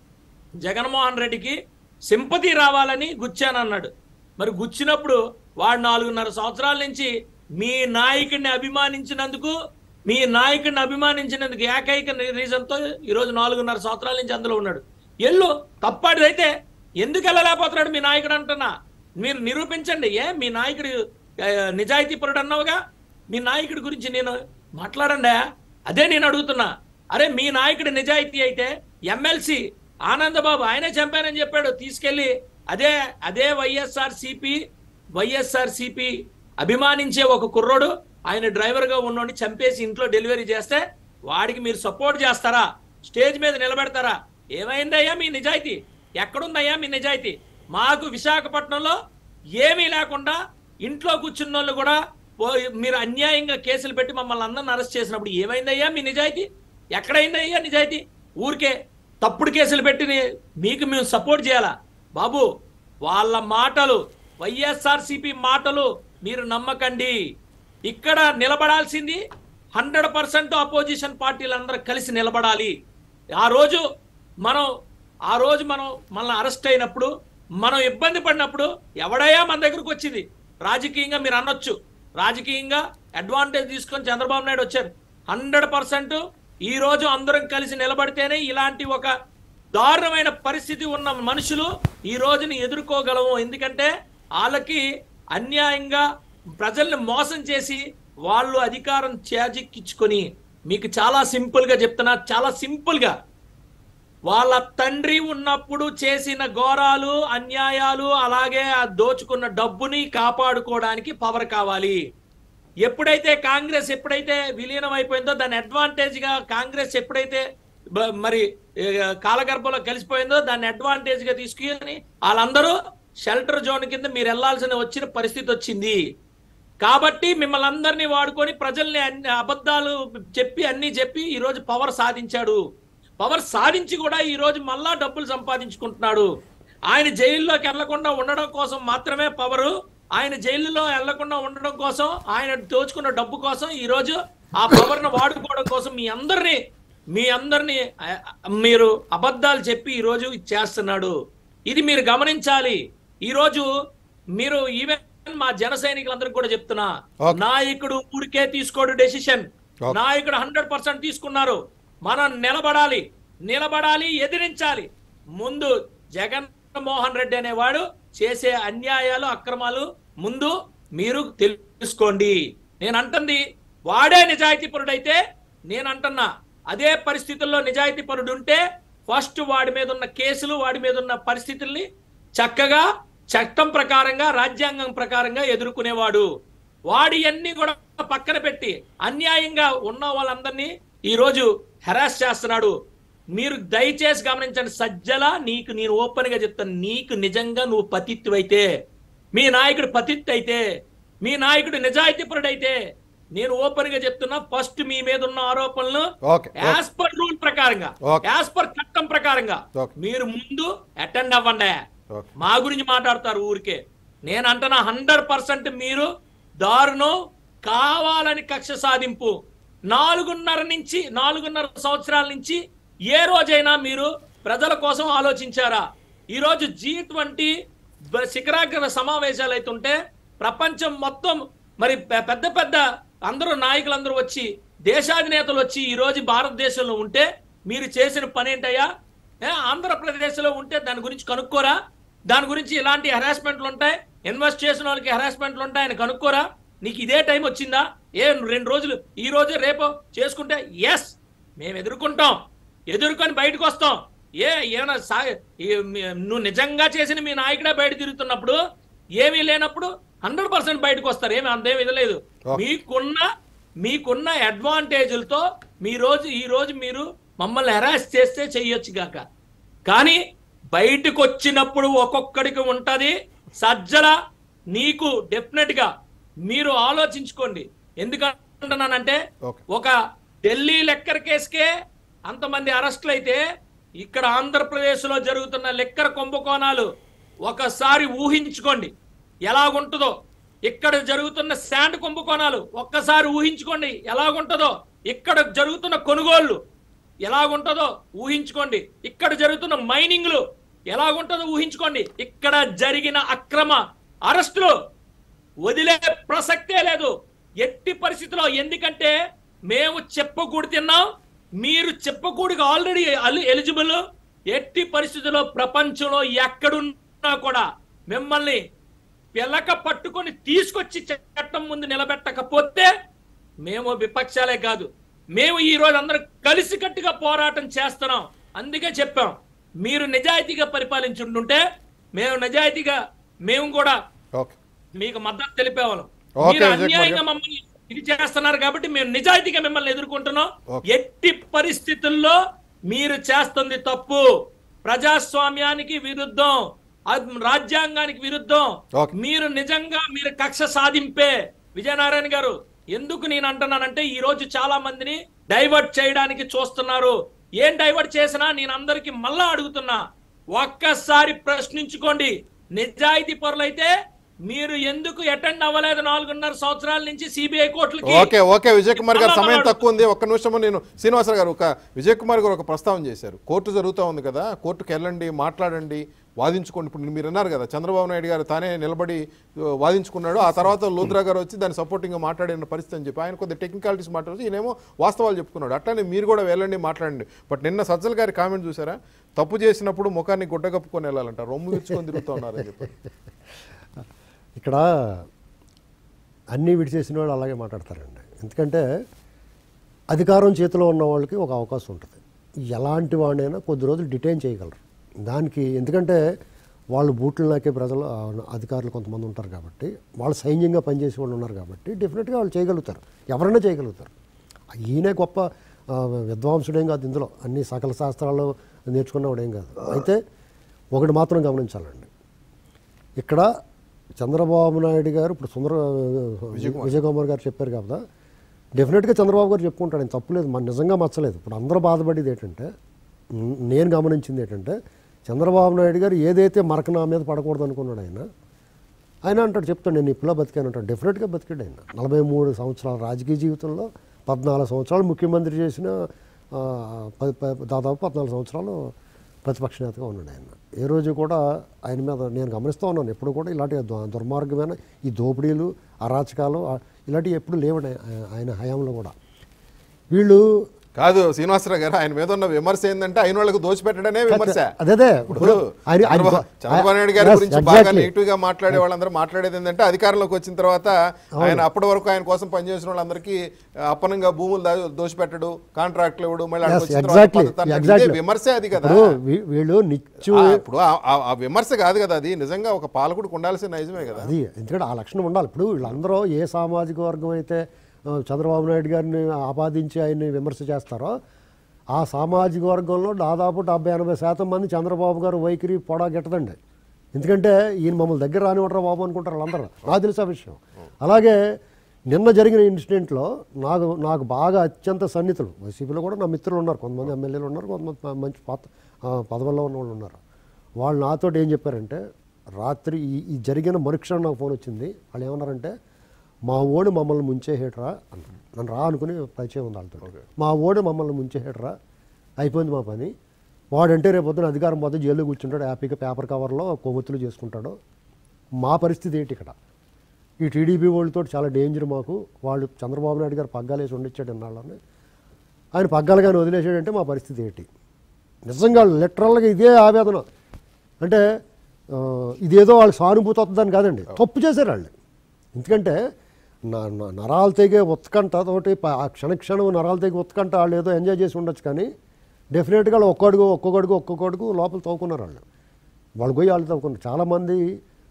జగన్మోహన్ రెడ్డికి సింపతి రావాలని గుచ్చానన్నాడు. మరి గుచ్చినప్పుడు వాడు నాలుగున్నర సంవత్సరాల నుంచి మీ నాయకుడిని అభిమానించినందుకు మీ నాయకుడిని అభిమానించినందుకు ఏకైక రీజన్తో ఈరోజు నాలుగున్నర సంవత్సరాల నుంచి అందులో ఉన్నాడు. ఎల్లు తప్పటిదైతే ఎందుకు వెళ్ళలేకపోతున్నాడు మీ నాయకుడు అంటున్నా? మీరు నిరూపించండి. ఏ మీ నాయకుడు నిజాయితీపరుడు అన్నావుగా, మీ నాయకుడి గురించి నేను మాట్లాడండి. అదే నేను అడుగుతున్నా. అరే మీ నాయకుడు నిజాయితీ అయితే ఎమ్మెల్సీ ఆనందబాబు ఆయనే చంపానని చెప్పాడు, తీసుకెళ్ళి అదే అదే వైఎస్ఆర్ సిపి వైఎస్ఆర్ సిపి అభిమానించే ఒక కుర్రోడు ఆయన డ్రైవర్గా ఉన్నోడిని చంపేసి ఇంట్లో డెలివరీ చేస్తే వాడికి మీరు సపోర్ట్ చేస్తారా? స్టేజ్ మీద నిలబెడతారా? ఏమైందయ్యా మీ నిజాయితీ? ఎక్కడుందయ్యా మీ నిజాయితీ? మాకు విశాఖపట్నంలో ఏమీ లేకుండా ఇంట్లో కూర్చున్న వాళ్ళు కూడా మీరు అన్యాయంగా కేసులు పెట్టి మమ్మల్ని అందరిని అరెస్ట్ చేసినప్పుడు ఏమైందయ్యా మీ నిజాయితీ? ఎక్కడైందయ్యా నిజాయితీ? ఊరికే తప్పుడు కేసులు పెట్టి మీకు మేము సపోర్ట్ చేయాలా? బాబు వాళ్ళ మాటలు, వైఎస్ఆర్సీపీ మాటలు మీరు నమ్మకండి. ఇక్కడ నిలబడాల్సింది హండ్రెడ్ పర్సెంట్ అపోజిషన్ పార్టీలందరూ కలిసి నిలబడాలి. ఆ రోజు మనం ఆ రోజు మనం మనల్ని అరెస్ట్ అయినప్పుడు, మనం ఇబ్బంది పడినప్పుడు ఎవడయ్యా మన దగ్గరకు వచ్చింది? రాజకీయంగా మీరు అనొచ్చు, రాజకీయంగా అడ్వాంటేజ్ తీసుకొని చంద్రబాబు నాయుడు వచ్చారు. హండ్రెడ్ పర్సెంట్ ఈ రోజు అందరం కలిసి నిలబడితేనే ఇలాంటి ఒక దారుణమైన పరిస్థితి ఉన్న మనుషులు ఈ రోజుని ఎదుర్కోగలము. ఎందుకంటే వాళ్ళకి అన్యాయంగా ప్రజల్ని మోసం చేసి వాళ్ళు అధికారం చేజిక్కించుకొని, మీకు చాలా సింపుల్గా చెప్తున్నా, చాలా సింపుల్గా వాళ్ళ తండ్రి ఉన్నప్పుడు చేసిన ఘోరాలు అన్యాయాలు అలాగే ఆ దోచుకున్న డబ్బుని కాపాడుకోవడానికి పవర్ కావాలి. ఎప్పుడైతే కాంగ్రెస్ ఎప్పుడైతే విలీనం అయిపోయిందో దాని అడ్వాంటేజ్గా కాంగ్రెస్ ఎప్పుడైతే మరి కాలగర్భంలో కలిసిపోయిందో దాన్ని అడ్వాంటేజ్గా తీసుకుని వాళ్ళందరూ షెల్టర్ జోన్ కింద మీరు వెళ్లాల్సిన వచ్చిన పరిస్థితి వచ్చింది. కాబట్టి మిమ్మల్ని అందరినీ వాడుకొని ప్రజల్ని అన్ని అబద్ధాలు చెప్పి అన్ని చెప్పి ఈరోజు పవర్ సాధించాడు. పవర్ సాధించి కూడా ఈరోజు మళ్ళా డబ్బులు సంపాదించుకుంటున్నాడు. ఆయన జైల్లోకి వెళ్లకుండా ఉండడం కోసం మాత్రమే పవరు, ఆయన జైలులో వెళ్లకుండా ఉండడం కోసం, ఆయన దోచుకున్న డబ్బు కోసం ఈరోజు ఆ పవర్ను వాడుకోవడం కోసం మీ అందరినీ మీ అందరినీ మీరు అబద్ధాలు చెప్పి ఈరోజు చేస్తున్నాడు. ఇది మీరు గమనించాలి. ఈరోజు మీరు ఈవెన్ మా జన సైనికులందరికీ కూడా చెప్తున్నా, నాయకుడు ఊరికే తీసుకోడు డెసిషన్. నాయకుడు హండ్రెడ్ పర్సెంట్ తీసుకున్నారు. మనం నిలబడాలి నిలబడాలి ఎదిరించాలి. ముందు జగన్మోహన్ రెడ్డి అనేవాడు చేసే అన్యాయాలు అక్రమాలు ముందు మీరు తెలుసుకోండి. నేను అంటుంది వాడే నిజాయితీ పరుడైతే, నేను అంటున్నా అదే పరిస్థితుల్లో నిజాయితీ పరుడు ఉంటే ఫస్ట్ వాడి మీద ఉన్న కేసులు వాడి మీద ఉన్న పరిస్థితుల్ని చక్కగా చట్టం ప్రకారంగా రాజ్యాంగం ప్రకారంగా ఎదుర్కొనేవాడు. వాడి అన్ని కూడా పక్కన పెట్టి అన్యాయంగా ఉన్న వాళ్ళందరినీ ఈరోజు హెరాస్ చేస్తున్నాడు. మీరు దయచేసి గమనించండి. సజ్జల, నీకు నేను ఓపెన్ గా చెప్తాను, నీకు నిజంగా నువ్వు పతిత్తు అయితే, మీ నాయకుడు పతిత్తు అయితే, మీ నాయకుడు నిజాయితీపరుడైతే, నేను ఓపెన్ గా చెప్తున్నా, ఫస్ట్ మీ మీద ఉన్న ఆరోపణలు యాజ్ పర్ రూల్ ప్రకారంగా యాజ్ పర్ చట్టం ప్రకారంగా మీరు ముందు అటెండ్ అవ్వండి. మా గురించి మాట్లాడతారు ఊరికే. నేను అంటున్నా హండ్రెడ్ పర్సెంట్ మీరు దారుణం కావాలని కక్ష సాధింపు. నాలుగున్నర నుంచి నాలుగున్నర సంవత్సరాల నుంచి ఏ రోజైనా మీరు ప్రజల కోసం ఆలోచించారా? ఈరోజు జీ ట్వంటీ శిఖరాగ్ర సమావేశాలు అవుతుంటే ప్రపంచం మొత్తం మరి పెద్ద పెద్ద అందరూ నాయకులందరూ వచ్చి దేశాధినేతలు వచ్చి ఈరోజు భారతదేశంలో ఉంటే మీరు చేసిన పని ఏంటయ్యా? ఆంధ్రప్రదేశ్లో ఉంటే దాని గురించి కనుక్కోరా? దాని గురించి ఇలాంటి హెరాస్మెంట్లు ఉంటాయి, ఇన్వెస్ట్ చేసిన వాళ్ళకి హెరాస్మెంట్లు ఉంటాయి అని కనుక్కోరా? నీకు ఇదే టైం వచ్చిందా? ఏ రెండు రోజులు ఈ రోజు రేపో చేసుకుంటే ఎస్ మేము ఎదుర్కొంటాం, ఎదుర్కొని బయటకు వస్తాం. ఏ ఏమైనా సా నువ్వు నిజంగా చేసిన మీ నాయకుడే బయట తిరుగుతున్నప్పుడు, ఏమీ లేనప్పుడు హండ్రెడ్ పర్సెంట్ బయటకు వస్తారు. ఏమి అంతేం ఇది లేదు. మీకున్న మీకున్న అడ్వాంటేజ్లతో మీ రోజు ఈ రోజు మీరు మమ్మల్ని హెరాస్ చేస్తే చెయ్యొచ్చు గాక, కానీ బయటకు వచ్చినప్పుడు ఒక్కొక్కడికి ఉంటది. సజ్జల నీకు డెఫినెట్ గా మీరు ఆలోచించుకోండి. ఎందుకంటున్నానంటే ఒక ఢిల్లీ లెక్కర్ కేసుకే అంతమంది అరెస్టులు అయితే ఇక్కడ ఆంధ్రప్రదేశ్ లో జరుగుతున్న లెక్కర్ కుంభకోణాలు ఒకసారి ఊహించుకోండి ఎలాగుంటుందో. ఇక్కడ జరుగుతున్న శాండ్ కుంభకోణాలు ఒక్కసారి ఊహించుకోండి ఎలాగుంటుందో. ఇక్కడ జరుగుతున్న కొనుగోళ్లు ఎలాగుంటుందో ఊహించుకోండి. ఇక్కడ జరుగుతున్న మైనింగ్లు ఎలాగుంటుందో ఊహించుకోండి. ఇక్కడ జరిగిన అక్రమ అరెస్టులు వదిలే ప్రసక్తే లేదు ఎట్టి పరిస్థితిలో. ఎందుకంటే మేము చెప్పకూడి తిన్నాం, మీరు చెప్పకూడిగా ఆల్రెడీ ఎలిజిబుల్. ఎట్టి పరిస్థితుల్లో ప్రపంచంలో ఎక్కడున్నా కూడా మిమ్మల్ని పిలక పట్టుకొని తీసుకొచ్చి చట్టం ముందు నిలబెట్టకపోతే మేము విపక్షాలే కాదు, మేము ఈ రోజు అందరం కలిసికట్టుగా పోరాటం చేస్తున్నాం. అందుకే చెప్పాం, మీరు నిజాయితీగా పరిపాలించుంటుంటే మేము నిజాయితీగా మేము కూడా మీకు మద్దతు తెలిపేవాళ్ళం. మీరు అన్యాయంగా మమ్మల్ని ఇది చేస్తున్నారు కాబట్టి మేము నిజాయితీగా మిమ్మల్ని ఎదుర్కొంటున్నాం. ఎట్టి పరిస్థితుల్లో మీరు చేస్తుంది తప్పు, ప్రజాస్వామ్యానికి విరుద్ధం, రాజ్యాంగానికి విరుద్ధం. మీరు నిజంగా మీరు కక్ష సాధింపే. విజయనారాయణ గారు, ఎందుకు నేను అంటున్నానంటే ఈ రోజు చాలా మందిని డైవర్ట్ చేయడానికి చూస్తున్నారు. ఏం డైవర్ట్ చేసినా నేను అందరికి మళ్ళా అడుగుతున్నా, ఒక్కసారి ప్రశ్నించుకోండి. నిజాయితీ పరులైతే మీరు ఎందుకు అటెండ్ అవ్వలేదు నాలుగున్నర సంవత్సరాల నుంచి సిబిఐ కోర్టులకి? ఓకే ఓకే విజయ్ కుమార్ గారు, సమయం తక్కువ ఉంది, ఒక్క నిమిషము. నేను శ్రీనివాసరావు గారు, ఒక విజయ్ కుమార్ గారు ఒక ప్రస్తావన చేశారు. కోర్టు జరుగుతూ ఉంది కదా, కోర్టుకు వెళ్ళండి, మాట్లాడండి, వాదించుకోండి. ఇప్పుడు మీరు అన్నారు కదా, చంద్రబాబు నాయుడు గారు తానే నిలబడి వాదించుకున్నాడు, ఆ తర్వాత లోద్రా గారు వచ్చి దాన్ని సపోర్టింగ్గా మాట్లాడిన పరిస్థితి అని చెప్పి ఆయన కొద్ది టెక్నికాలిటీస్ మాట్లాడుతూ ఈయనేమో వాస్తవాలు చెప్పుకున్నాడు. అట్లానే మీరు కూడా వెళ్ళండి, మాట్లాడండి. బట్ నిన్న సజ్జల గారి కామెంట్ చూసారా, తప్పు చేసినప్పుడు ముఖాన్ని గుడ్డ కప్పుకొని వెళ్ళాలంట, రొమ్ము విరుచుకొని తిరుగుతూ ఉన్నారని చెప్పి. ఇక్కడ అన్నీ విడిచేసిన వాళ్ళు అలాగే మాట్లాడతారండి. ఎందుకంటే అధికారం చేతిలో ఉన్న వాళ్ళకి ఒక అవకాశం ఉంటుంది, ఎలాంటి వాడినైనా కొద్ది రోజులు డిటైన్ చేయగలరు దానికి. ఎందుకంటే వాళ్ళు బూట్లు నాకే ప్రజలు అధికారులు కొంతమంది ఉంటారు కాబట్టి, వాళ్ళు సైన్యంగా పనిచేసే వాళ్ళు ఉన్నారు కాబట్టి డెఫినెట్గా వాళ్ళు చేయగలుగుతారు, ఎవరైనా చేయగలుగుతారు. ఈయనే గొప్ప విద్వాంసుడేం కాదు, ఇందులో అన్ని సకల శాస్త్రాలు నేర్చుకున్నవాడు ఏం కాదు. అయితే ఒకటి మాత్రం గమనించాలండి, ఇక్కడ చంద్రబాబు నాయుడు గారు ఇప్పుడు సుందర విజయ్ కుమార్ గారు చెప్పారు కదా, డెఫినెట్గా చంద్రబాబు గారు చెప్పుకుంటాడు, ఆయన తప్పులేదు, మన నిజంగా మచ్చలేదు. ఇప్పుడు అందరూ బాధపడేది ఏంటంటే, నేను గమనించింది ఏంటంటే, చంద్రబాబు నాయుడు గారు ఏదైతే మరక నా మీద పడకూడదు అనుకున్నాడు ఆయన ఆయన అంటాడు, చెప్తాడు నేను ఇప్పులా బతికాను అంటాడు. డెఫినెట్గా బతికాడు ఆయన. నలభై మూడు సంవత్సరాల రాజకీయ జీవితంలో పద్నాలుగు సంవత్సరాలు ముఖ్యమంత్రి చేసిన దాదాపు పద్నాలుగు సంవత్సరాలు ప్రతిపక్ష నేతగా ఉన్నాడు ఆయన. ఏ రోజు కూడా ఆయన మీద నేను గమనిస్తూ ఉన్నాను, ఎప్పుడు కూడా ఇలాంటి దుర్మార్గమైన ఈ దోపిడీలు, అరాచకాలు ఇలాంటివి ఎప్పుడు లేవండి ఆయన హయాంలో కూడా. వీళ్ళు కాదు శ్రీనివాసరావు గారు, ఆయన మీద ఉన్న విమర్శ ఏంటంటే ఆయన వాళ్ళకి దోచిపెట్టడనే విమర్శ. అదే చంద్రబాబు నాయుడు గారి గురించి బాగా నెగిటివ్ గా మాట్లాడే వాళ్ళందరూ మాట్లాడేది ఏంటంటే, అధికారంలోకి వచ్చిన తర్వాత ఆయన అప్పటి వరకు ఆయన కోసం పనిచేసిన వాళ్ళందరికీ అప్పనంగా భూములు దోచిపెట్టడు, కాంట్రాక్ట్లు ఇవ్వడు, మళ్ళీ విమర్శే అది కదా. వీళ్ళు ఇప్పుడు ఆ విమర్శ కాదు కదా, అది నిజంగా ఒక పాలకుడికి ఉండాల్సిన నైజమే కదా. అది ఎందుకంటే ఆ లక్షణం ఉండాలి. ఇప్పుడు వీళ్ళందరూ ఏ సామాజిక వర్గం అయితే చంద్రబాబు నాయుడు గారిని ఆపాదించి ఆయన్ని విమర్శ చేస్తారో, ఆ సామాజిక వర్గంలో దాదాపు డెబ్బై ఎనభై శాతం మంది చంద్రబాబు గారు వైఖరి పొడా గిట్టదండి. ఎందుకంటే ఈయన మమ్మల్ని దగ్గర రానివ్వటరా బాబు అనుకుంటారు వాళ్ళందరూ, నాకు తెలిసే విషయం. అలాగే నిన్న జరిగిన ఇన్సిడెంట్లో నాకు నాకు బాగా అత్యంత సన్నిహితులు, వైసీపీలో కూడా నా మిత్రులు ఉన్నారు, కొంతమంది ఎమ్మెల్యేలు ఉన్నారు, కొంతమంది మంచి పాత పదవుల్లో ఉన్న వాళ్ళు ఉన్నారు. వాళ్ళు నాతో ఏం చెప్పారంటే, రాత్రి ఈ ఈ జరిగిన మరుక్షణం నాకు ఫోన్ వచ్చింది. వాళ్ళు ఏమన్నారంటే, మా ఓడి మమ్మల్ని ముంచేసేటరా అన్నారు. నన్ను రా అనుకుని పరిచయం ఉంది వాళ్ళతో. మా ఓడి మమ్మల్ని ముంచేసేటరా, అయిపోయింది మా పని. వాడంటే రేపు పొద్దున అధికారం పోతే జైల్లో కూర్చుంటాడు, హ్యాపీగా పేపర్ కవర్లో కొవ్వొత్తులు చేసుకుంటాడు. మా పరిస్థితి ఏంటి ఇక్కడ? ఈ టీడీపీ వాళ్ళతో చాలా డేంజర్ మాకు. వాళ్ళు చంద్రబాబు నాయుడు గారు పగ్గాలు వేసి వండించాడు ఇన్నాళ్ళని, ఆయన పగ్గాలు కానీ వదిలేసాడంటే మా పరిస్థితి ఏంటి? నిజంగా లిటరల్గా ఇదే ఆవేదన. అంటే ఇదేదో వాళ్ళకి సానుభూతి వస్తుందని కాదండి, తప్పు చేశారు వాళ్ళు. ఎందుకంటే నరాలు తెగే ఉత్కంఠతోటి ఆ క్షణక్షణం నరాలు తెగే ఉత్కంఠ వాళ్ళు ఏదో ఎంజాయ్ చేసి ఉండొచ్చు, కానీ డెఫినెట్గా వాళ్ళు ఒక్కొక్కడుగు ఒక్కొక్కడుగు ఒక్కొక్కడుగు లోపల తవ్వుకున్నారు వాళ్ళు. వాళ్ళు పోయి వాళ్ళు తవ్వుకున్నారు. చాలామంది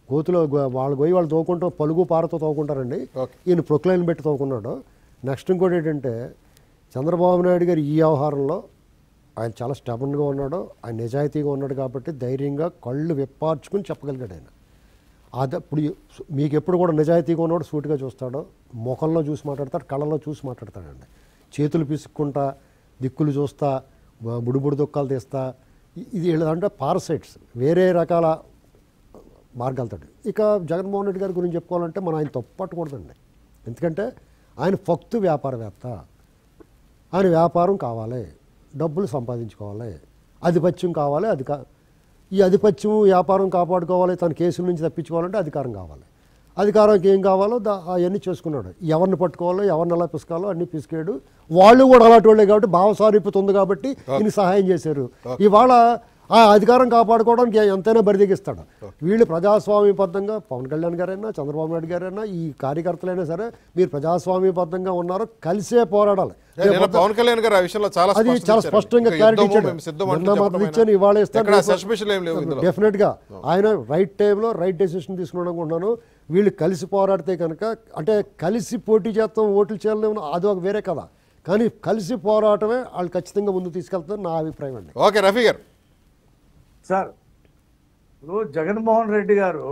గోతులో వాళ్ళు పోయి వాళ్ళు తోకుంటూ పలుగు పారతో తోకుంటారండి. ఈయన ప్రొక్లైన్ పెట్టి తోకున్నాడు. నెక్స్ట్ ఇంకోటి ఏంటంటే చంద్రబాబు నాయుడు గారు ఈ వ్యవహారంలో ఆయన చాలా స్టబన్గా ఉన్నాడు, ఆయన నిజాయితీగా ఉన్నాడు కాబట్టి ధైర్యంగా కళ్ళు విప్పార్చుకుని చెప్పగలిగాడు ఆయన. అది ఇప్పుడు మీకు ఎప్పుడు కూడా నిజాయితీగా ఉన్నాడు సూటిగా చూస్తాడు, ముఖంలో చూసి మాట్లాడతాడు, కళ్ళలో చూసి మాట్లాడతాడండి. చేతులు పిసుక్కుంటా దిక్కులు చూస్తా బుడిబుడి దుఃఖాలు తీస్తా ఇది అంటే పారసైట్స్ వేరే రకాల మార్గాలతో. ఇక జగన్మోహన్ రెడ్డి గారి గురించి చెప్పుకోవాలంటే మనం ఆయన తప్పట్టకూడదండి. ఎందుకంటే ఆయన ఫక్తు వ్యాపారవేత్త, ఆయన వ్యాపారం కావాలి, డబ్బులు సంపాదించుకోవాలి, ఆధిపత్యం కావాలి. అధిక ఈ ఆధిపత్యం వ్యాపారం కాపాడుకోవాలి, తన కేసుల నుంచి తప్పించుకోవాలంటే అధికారం కావాలి. అధికారానికి ఏం కావాలో దా అవన్నీ చేసుకున్నాడు. ఎవరిని పట్టుకోవాలో ఎవరిని ఎలా పిసుకాలో అన్నీ పిసికాడు. వాళ్ళు కూడా అలాంటి వాళ్ళే కాబట్టి భావసారూప్యత ఉంది కాబట్టి ఈయన సహాయం చేశారు. ఇవాళ ఆ అధికారం కాపాడుకోవడానికి ఎంతైనా బరిదిగిస్తాడు. వీళ్ళు ప్రజాస్వామ్యబద్ధంగా పవన్ కళ్యాణ్ గారైనా చంద్రబాబు నాయుడు గారైనా ఈ కార్యకర్తలైనా సరే మీరు ప్రజాస్వామ్యబద్ధంగా ఉన్నారు, కలిసే పోరాడాలి. పవన్ కళ్యాణ్ గారు ఆ విషయంలో చాలా అది చాలా స్పష్టంగా క్లారిటీ ఇచ్చాడు. నిన్న మద్దతు ఇచ్చాను, ఇవాళ ఇస్తాను. డెఫినెట్ గా ఆయన రైట్ టైంలో రైట్ డెసిషన్ తీసుకున్నాను అనుకుంటున్నాను. వీళ్ళు కలిసి పోరాడితే కనుక అంటే కలిసి పోటీ చేస్తాం ఓట్లు చేయాలని అది ఒక వేరే కదా, కానీ కలిసి పోరాటమే వాళ్ళు ఖచ్చితంగా ముందు తీసుకెళ్తారు నా అభిప్రాయం అండి. ఓకే రఫీ గారు. సార్ ఇప్పుడు జగన్మోహన్ రెడ్డి గారు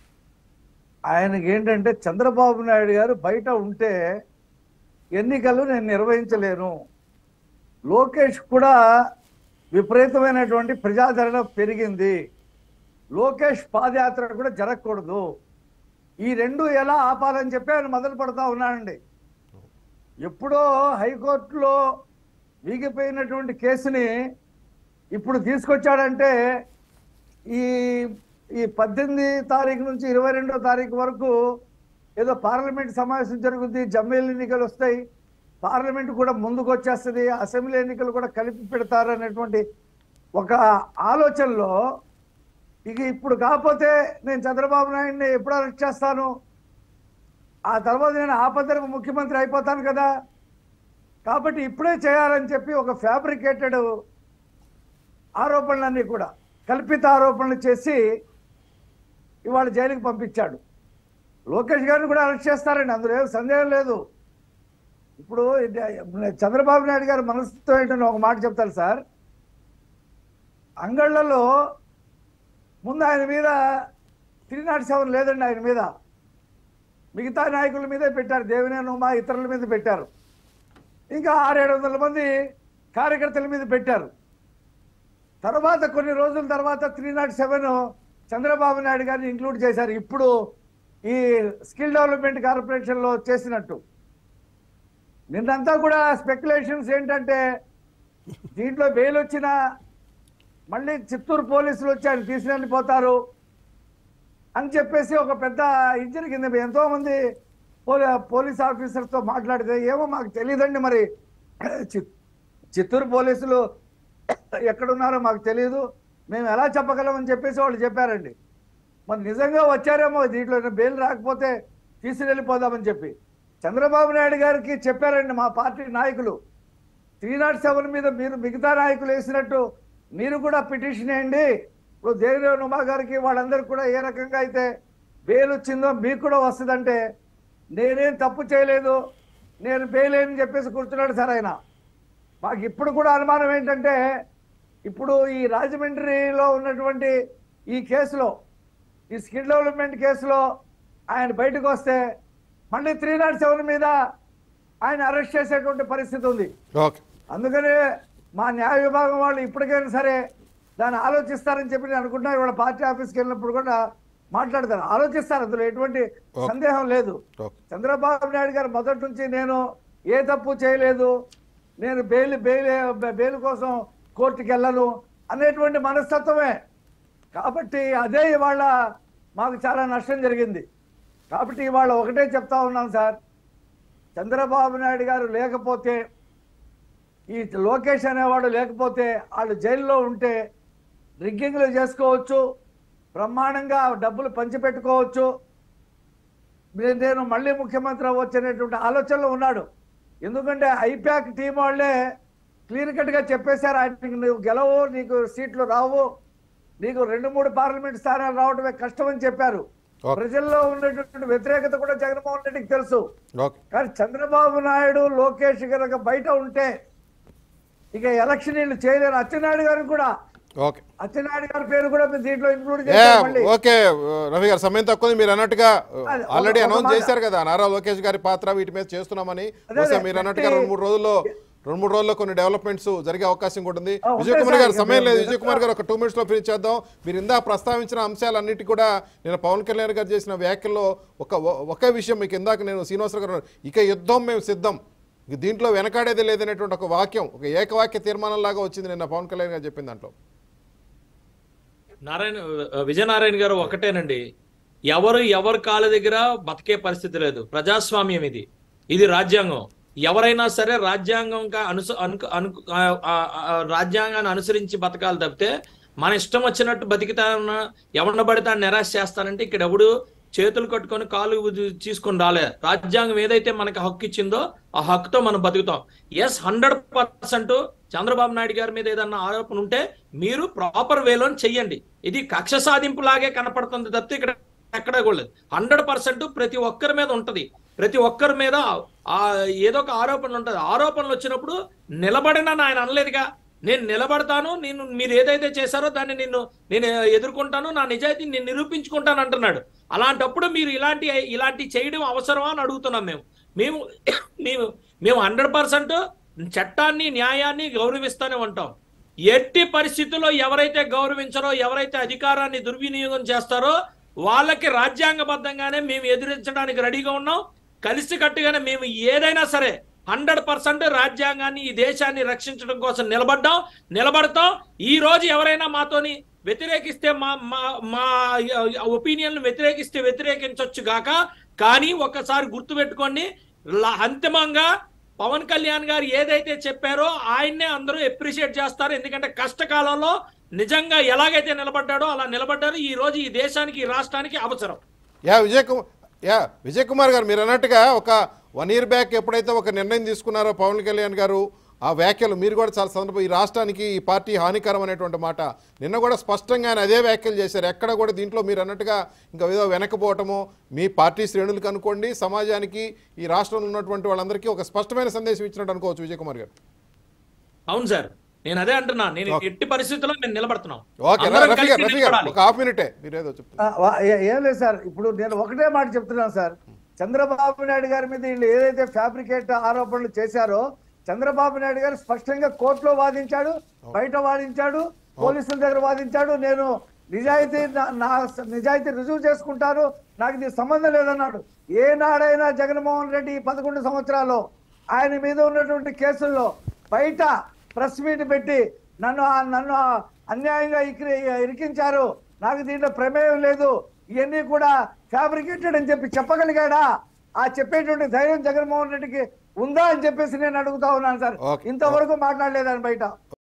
ఆయనకి ఏంటంటే చంద్రబాబు నాయుడు గారు బయట ఉంటే ఎన్నికలు నేను నిర్వహించలేను, లోకేష్ కూడా విపరీతమైనటువంటి ప్రజాదరణ పెరిగింది, లోకేష్ పాదయాత్ర కూడా జరగకూడదు, ఈ రెండు ఎలా ఆపాలని చెప్పి ఆయన మొదలు పడతా ఉన్నాడండి. ఎప్పుడో హైకోర్టులో వీగిపోయినటువంటి కేసుని ఇప్పుడు తీసుకొచ్చాడంటే ఈ ఈ పద్దెనిమిది తారీఖు నుంచి ఇరవై రెండో తారీఖు వరకు ఏదో పార్లమెంట్ సమావేశం జరుగుద్ది, జమ్మేలు ఎన్నికలు వస్తాయి, పార్లమెంట్ కూడా ముందుకు వచ్చేస్తుంది, అసెంబ్లీ ఎన్నికలు కూడా కలిపి పెడతారు అనేటువంటి ఒక ఆలోచనలో ఇక ఇప్పుడు కాకపోతే నేను చంద్రబాబు నాయుడిని ఎప్పుడు అరెస్ట్ చేస్తాను, ఆ తర్వాత నేను ఆపద్దరకు ముఖ్యమంత్రి అయిపోతాను కదా, కాబట్టి ఇప్పుడే చేయాలని చెప్పి ఒక ఫ్యాబ్రికేటెడ్ ఆరోపణలన్నీ కూడా కల్పిత ఆరోపణలు చేసి ఇవాళ జైలుకి పంపించాడు. లోకేష్ గారిని కూడా అరెస్ట్ చేస్తారండి, అందులో ఏం సందేహం లేదు. ఇప్పుడు చంద్రబాబు నాయుడు గారు మనస్తత్వం ఏంటని ఒక మాట చెప్తారు సార్. అంగళ్ళలో ముందు ఆయన మీద త్రీ నాట్ సెవెన్ లేదండి, ఆయన మీద మిగతా నాయకుల మీదే పెట్టారు, దేవినేని ఉమా ఇతరుల మీద పెట్టారు, ఇంకా ఆరేడు వందల మంది కార్యకర్తల మీద పెట్టారు. తర్వాత కొన్ని రోజుల తర్వాత three not seven Chandrababu Naidu గారిని ఇంక్లూడ్ చేశారు, ఇప్పుడు ఈ స్కిల్ డెవలప్మెంట్ కార్పొరేషన్లో చేసినట్టు. నిన్నంతా కూడా స్పెక్యులేషన్స్ ఏంటంటే దీంట్లో బెయిల్ వచ్చినా మళ్ళీ చిత్తూరు పోలీసులు వచ్చి ఆయన తీసుకెళ్ళిపోతారు అని చెప్పేసి ఒక పెద్ద ఇది జరిగింది. ఎంతో మంది పోలీస్ ఆఫీసర్తో మాట్లాడితే ఏమో మాకు తెలియదండి, మరి చిత్తూరు పోలీసులు ఎక్కడున్నారో మాకు తెలియదు, మేము ఎలా చెప్పగలమని చెప్పేసి వాళ్ళు చెప్పారండి. మరి నిజంగా వచ్చారేమో దీంట్లో బెయిల్ రాకపోతే తీసుకెళ్ళిపోదామని చెప్పి చంద్రబాబు నాయుడు గారికి చెప్పారండి మా పార్టీ నాయకులు, త్రీ నాట్ సెవెన్ మీద మీరు మిగతా నాయకులు వేసినట్టు మీరు కూడా పిటిషన్ వేయండి, ఇప్పుడు దేవినేని ఉమా గారికి వాళ్ళందరికీ కూడా ఏ రకంగా అయితే బెయిల్ వచ్చిందో మీకు కూడా వస్తుందంటే నేనేం తప్పు చేయలేదు, నేను బెయిల్ అని చెప్పేసి కూర్చున్నాడు సార్ ఆయన. మాకు ఇప్పుడు కూడా అనుమానం ఏంటంటే ఇప్పుడు ఈ రాజమండ్రిలో ఉన్నటువంటి ఈ కేసులో ఈ స్కిల్ డెవలప్మెంట్ కేసులో ఆయన బయటకు వస్తే మళ్ళీ త్రీ నాట్ సెవెన్ మీద ఆయన అరెస్ట్ చేసేటువంటి పరిస్థితి ఉంది. అందుకనే మా న్యాయ విభాగం వాళ్ళు ఇప్పటికైనా సరే దాన్ని ఆలోచిస్తారని చెప్పి నేను అనుకుంటున్నా. ఇవాళ పార్టీ ఆఫీస్కి వెళ్ళినప్పుడు కూడా మాట్లాడతారు, ఆలోచిస్తారు, అందులో ఎటువంటి సందేహం లేదు. చంద్రబాబు నాయుడు గారు మొదటి నుంచి నేను ఏ తప్పు చేయలేదు, నేను బెయిల్ బెయిల్ బెయిల్ కోసం కోర్టుకి వెళ్ళను అనేటువంటి మనస్తత్వమే. కాబట్టి అదే ఇవాళ మాకు చాలా నష్టం జరిగింది. కాబట్టి ఇవాళ ఒకటే చెప్తా ఉన్నాను సార్, చంద్రబాబు నాయుడు గారు లేకపోతే, ఈ లోకేష్ అనేవాడు లేకపోతే వాళ్ళు జైల్లో ఉంటే రిగ్గింగ్లు చేసుకోవచ్చు, బ్రహ్మాండంగా డబ్బులు పంచిపెట్టుకోవచ్చు, నేను మళ్ళీ ముఖ్యమంత్రి అవ్వచ్చు అనేటువంటి ఆలోచనలో ఉన్నాడు. ఎందుకంటే ఐప్యాక్ టీం వాళ్ళే క్లియర్ కట్గా చెప్పేశారు, ఆయనకి నువ్వు గెలవు, నీకు సీట్లు రావు, నీకు రెండు మూడు పార్లమెంట్ స్థానాలు రావడమే కష్టం అని చెప్పారు. ప్రజల్లో ఉన్నటువంటి వ్యతిరేకత కూడా జగన్మోహన్ రెడ్డికి తెలుసు. ఓకే కానీ చంద్రబాబు నాయుడు లోకేష్ కనుక బయట ఉంటే ఇక ఎలక్షన్ వీళ్ళు చేయలేరు. అచ్చెన్నాయుడు గారికి కూడా ఓకే అచ్చెన్నాయుడు గారి పేరు కూడా మీరు దీంట్లో ఇంక్లూడ్ ఏ, చేశారు. మళ్ళీ ఓకే రవి గారు, సమయం తక్కువ. మీరు అన్నట్టుగా అది ఒక- ఆల్రెడీ ఒక అనౌన్స్ మాట. చేశారు కదా నారా లోకేష్ గారి పాత్ర వీటి మీద చేస్తున్నామని. అదే, బహుశా అదే, మీరు అన్నట్టుగా పెట్టి- రెండు మూడు రోజుల్లో రెండు మూడు రోజుల్లో కొన్ని డెవలప్మెంట్స్ జరిగే అవకాశం కూడా ఉంది. ఆ, విజయ్ ఉంటాయి కుమార్ సార్. గారు, ఇక సమయం లేదు. మీరు- విజయ్ కుమార్ గారు ఒక టూ మినిట్స్ లో ఫినిష్ చేద్దాం. మీరు ఇందా ప్రస్తావించిన అంశాలన్నిటి కూడా నేను పవన్ కళ్యాణ్ గారు చేసిన వ్యాఖ్యల్లో ఒక ఒకే విషయం మీకు ఇందాక నేను శ్రీనివాసరావు గారు ఇక యుద్ధం మేము సిద్ధం, ఇక దీంట్లో వెనకాడేది లేదనేటువంటి ఒక వాక్యం, ఒక ఏకవాక్య తీర్మానం లాగా వచ్చింది నిన్న పవన్ కళ్యాణ్ గారు చెప్పిన దాంట్లో. నారాయణ విజయనారాయణ గారు ఒకటేనండి, ఎవరు ఎవరి కాళ్ళ దగ్గర బతికే పరిస్థితి లేదు. ప్రజాస్వామ్యం ఇది, ఇది రాజ్యాంగం. ఎవరైనా సరే రాజ్యాంగం అనుసు అను అను రాజ్యాంగాన్ని అనుసరించి బతకాలి తప్పితే మన ఇష్టం వచ్చినట్టు బతికితాన ఎవరిని పడితే నిరాశ చేస్తానంటే ఇక్కడ ఎవడు చేతులు కట్టుకొని కాలు తీసుకొని రాలే. రాజ్యాంగం ఏదైతే మనకి హక్కు ఇచ్చిందో ఆ హక్కుతో మనం బతుకుతాం. Yes, hundred percent Chandrababu Naidu గారి మీద ఏదన్నా ఆరోపణ ఉంటే మీరు ప్రాపర్ వేలో చెయ్యండి. ఇది కక్ష సాధింపు లాగే కనపడుతుంది తప్పితే ఇక్కడ ఎక్కడ కూడా లేదు. హండ్రెడ్ పర్సెంట్ ప్రతి ఒక్కరి మీద ఉంటది, ప్రతి ఒక్కరి మీద ఆ ఏదో ఒక ఆరోపణలు ఉంటది. ఆరోపణలు వచ్చినప్పుడు నిలబడినా ఆయన అనలేదుగా, నేను నిలబడతాను, నేను మీరు ఏదైతే చేశారో దాన్ని నిన్ను నేను ఎదుర్కొంటాను, నా నిజాయితీని నేను నిరూపించుకుంటాను అంటున్నాడు. అలాంటప్పుడు మీరు ఇలాంటి ఇలాంటి చేయడం అవసరమా అని అడుగుతున్నాం. మేము మేము మేము మేము హండ్రెడ్ పర్సెంట్ చట్టాన్ని న్యాయాన్ని గౌరవిస్తూనే ఉంటాం. ఎట్టి పరిస్థితుల్లో ఎవరైతే గౌరవించారో, ఎవరైతే అధికారాన్ని దుర్వినియోగం చేస్తారో వాళ్ళకి రాజ్యాంగబద్ధంగానే మేము ఎదురించడానికి రెడీగా ఉన్నాం. కలిసికట్టుగానే మేము ఏదైనా సరే హండ్రెడ్ పర్సెంట్ రాజ్యాంగాన్ని ఈ దేశాన్ని రక్షించడం కోసం నిలబడ్డాం, నిలబడతాం. ఈ రోజు ఎవరైనా మాతోని వ్యతిరేకిస్తే మా మా మా ఒపీనియన్ వ్యతిరేకిస్తే వ్యతిరేకించవచ్చు గాక, కానీ ఒక్కసారి గుర్తుపెట్టుకోండి, అంతిమంగా పవన్ కళ్యాణ్ గారు ఏదైతే చెప్పారో ఆయన్నే అందరూ అప్రిషియేట్ చేస్తారు. ఎందుకంటే కష్టకాలంలో నిజంగా ఎలాగైతే నిలబడ్డాడో అలా నిలబడ్డారు. ఈ రోజు ఈ దేశానికి ఈ రాష్ట్రానికి అవసరం. యా విజయ్ కుమార్ యా విజయ్ కుమార్ గారు, మీరు అన్నట్టుగా ఒక వన్ ఇయర్ బ్యాక్ ఎప్పుడైతే ఒక నిర్ణయం తీసుకున్నారో పవన్ కళ్యాణ్ గారు, ఆ వ్యాఖ్యలు మీరు కూడా చాలా సందర్భం ఈ రాష్ట్రానికి ఈ పార్టీ హానికరం అనేటువంటి మాట నిన్న కూడా స్పష్టంగా ఆయన అదే వ్యాఖ్యలు చేశారు. ఎక్కడ కూడా దీంట్లో మీరు అన్నట్టుగా ఇంకా ఏదో వెనకపోవటము మీ పార్టీ శ్రేణులకు అనుకోండి, సమాజానికి ఈ రాష్ట్రంలో ఉన్నటువంటి వాళ్ళందరికీ ఒక స్పష్టమైన సందేశం ఇచ్చినట్టు అనుకోవచ్చు విజయ్ కుమార్ గారు. అవును సార్, నేను అదే అంటున్నా, నేను ఎట్టి పరిస్థితుల్లో నేను నిలబడుతున్నాం. ఓకే రఫీ గారు, రఫీ గారు ఒక హాఫ్ మినిటే మీరు ఏదో చెప్తారు. ఏం లేదు సార్, ఇప్పుడు నేను ఒకటే మాట చెప్తున్నాను సార్. చంద్రబాబు నాయుడు గారి మీద వీళ్ళు ఏదైతే ఫ్యాబ్రికేట్ ఆరోపణలు చేశారో చంద్రబాబు నాయుడు గారు స్పష్టంగా కోర్టులో వాదించాడు, బయట వాదించాడు, పోలీసుల దగ్గర వాదించాడు. నేను నిజాయితీ నా నిజాయితీ రుజువు చేసుకుంటాను, నాకు ఇది సంబంధం లేదన్నాడు. ఏనాడైనా జగన్మోహన్ రెడ్డి పదకొండు సంవత్సరాలు ఆయన మీద ఉన్నటువంటి కేసుల్లో బయట ప్రెస్ మీట్ పెట్టి నన్ను నన్ను అన్యాయంగా ఇరి ఇరికించారు, నాకు దీంట్లో ప్రమేయం లేదు, ఇవన్నీ కూడా ఫ్యాబ్రికేటెడ్ అని చెప్పి చెప్పగలిగాడా? ఆ చెప్పేటువంటి ధైర్యం జగన్మోహన్ రెడ్డికి ఉందా అని చెప్పేసి నేను అడుగుతా ఉన్నాను సార్. ఇంతవరకు మాట్లాడలేదని బయట.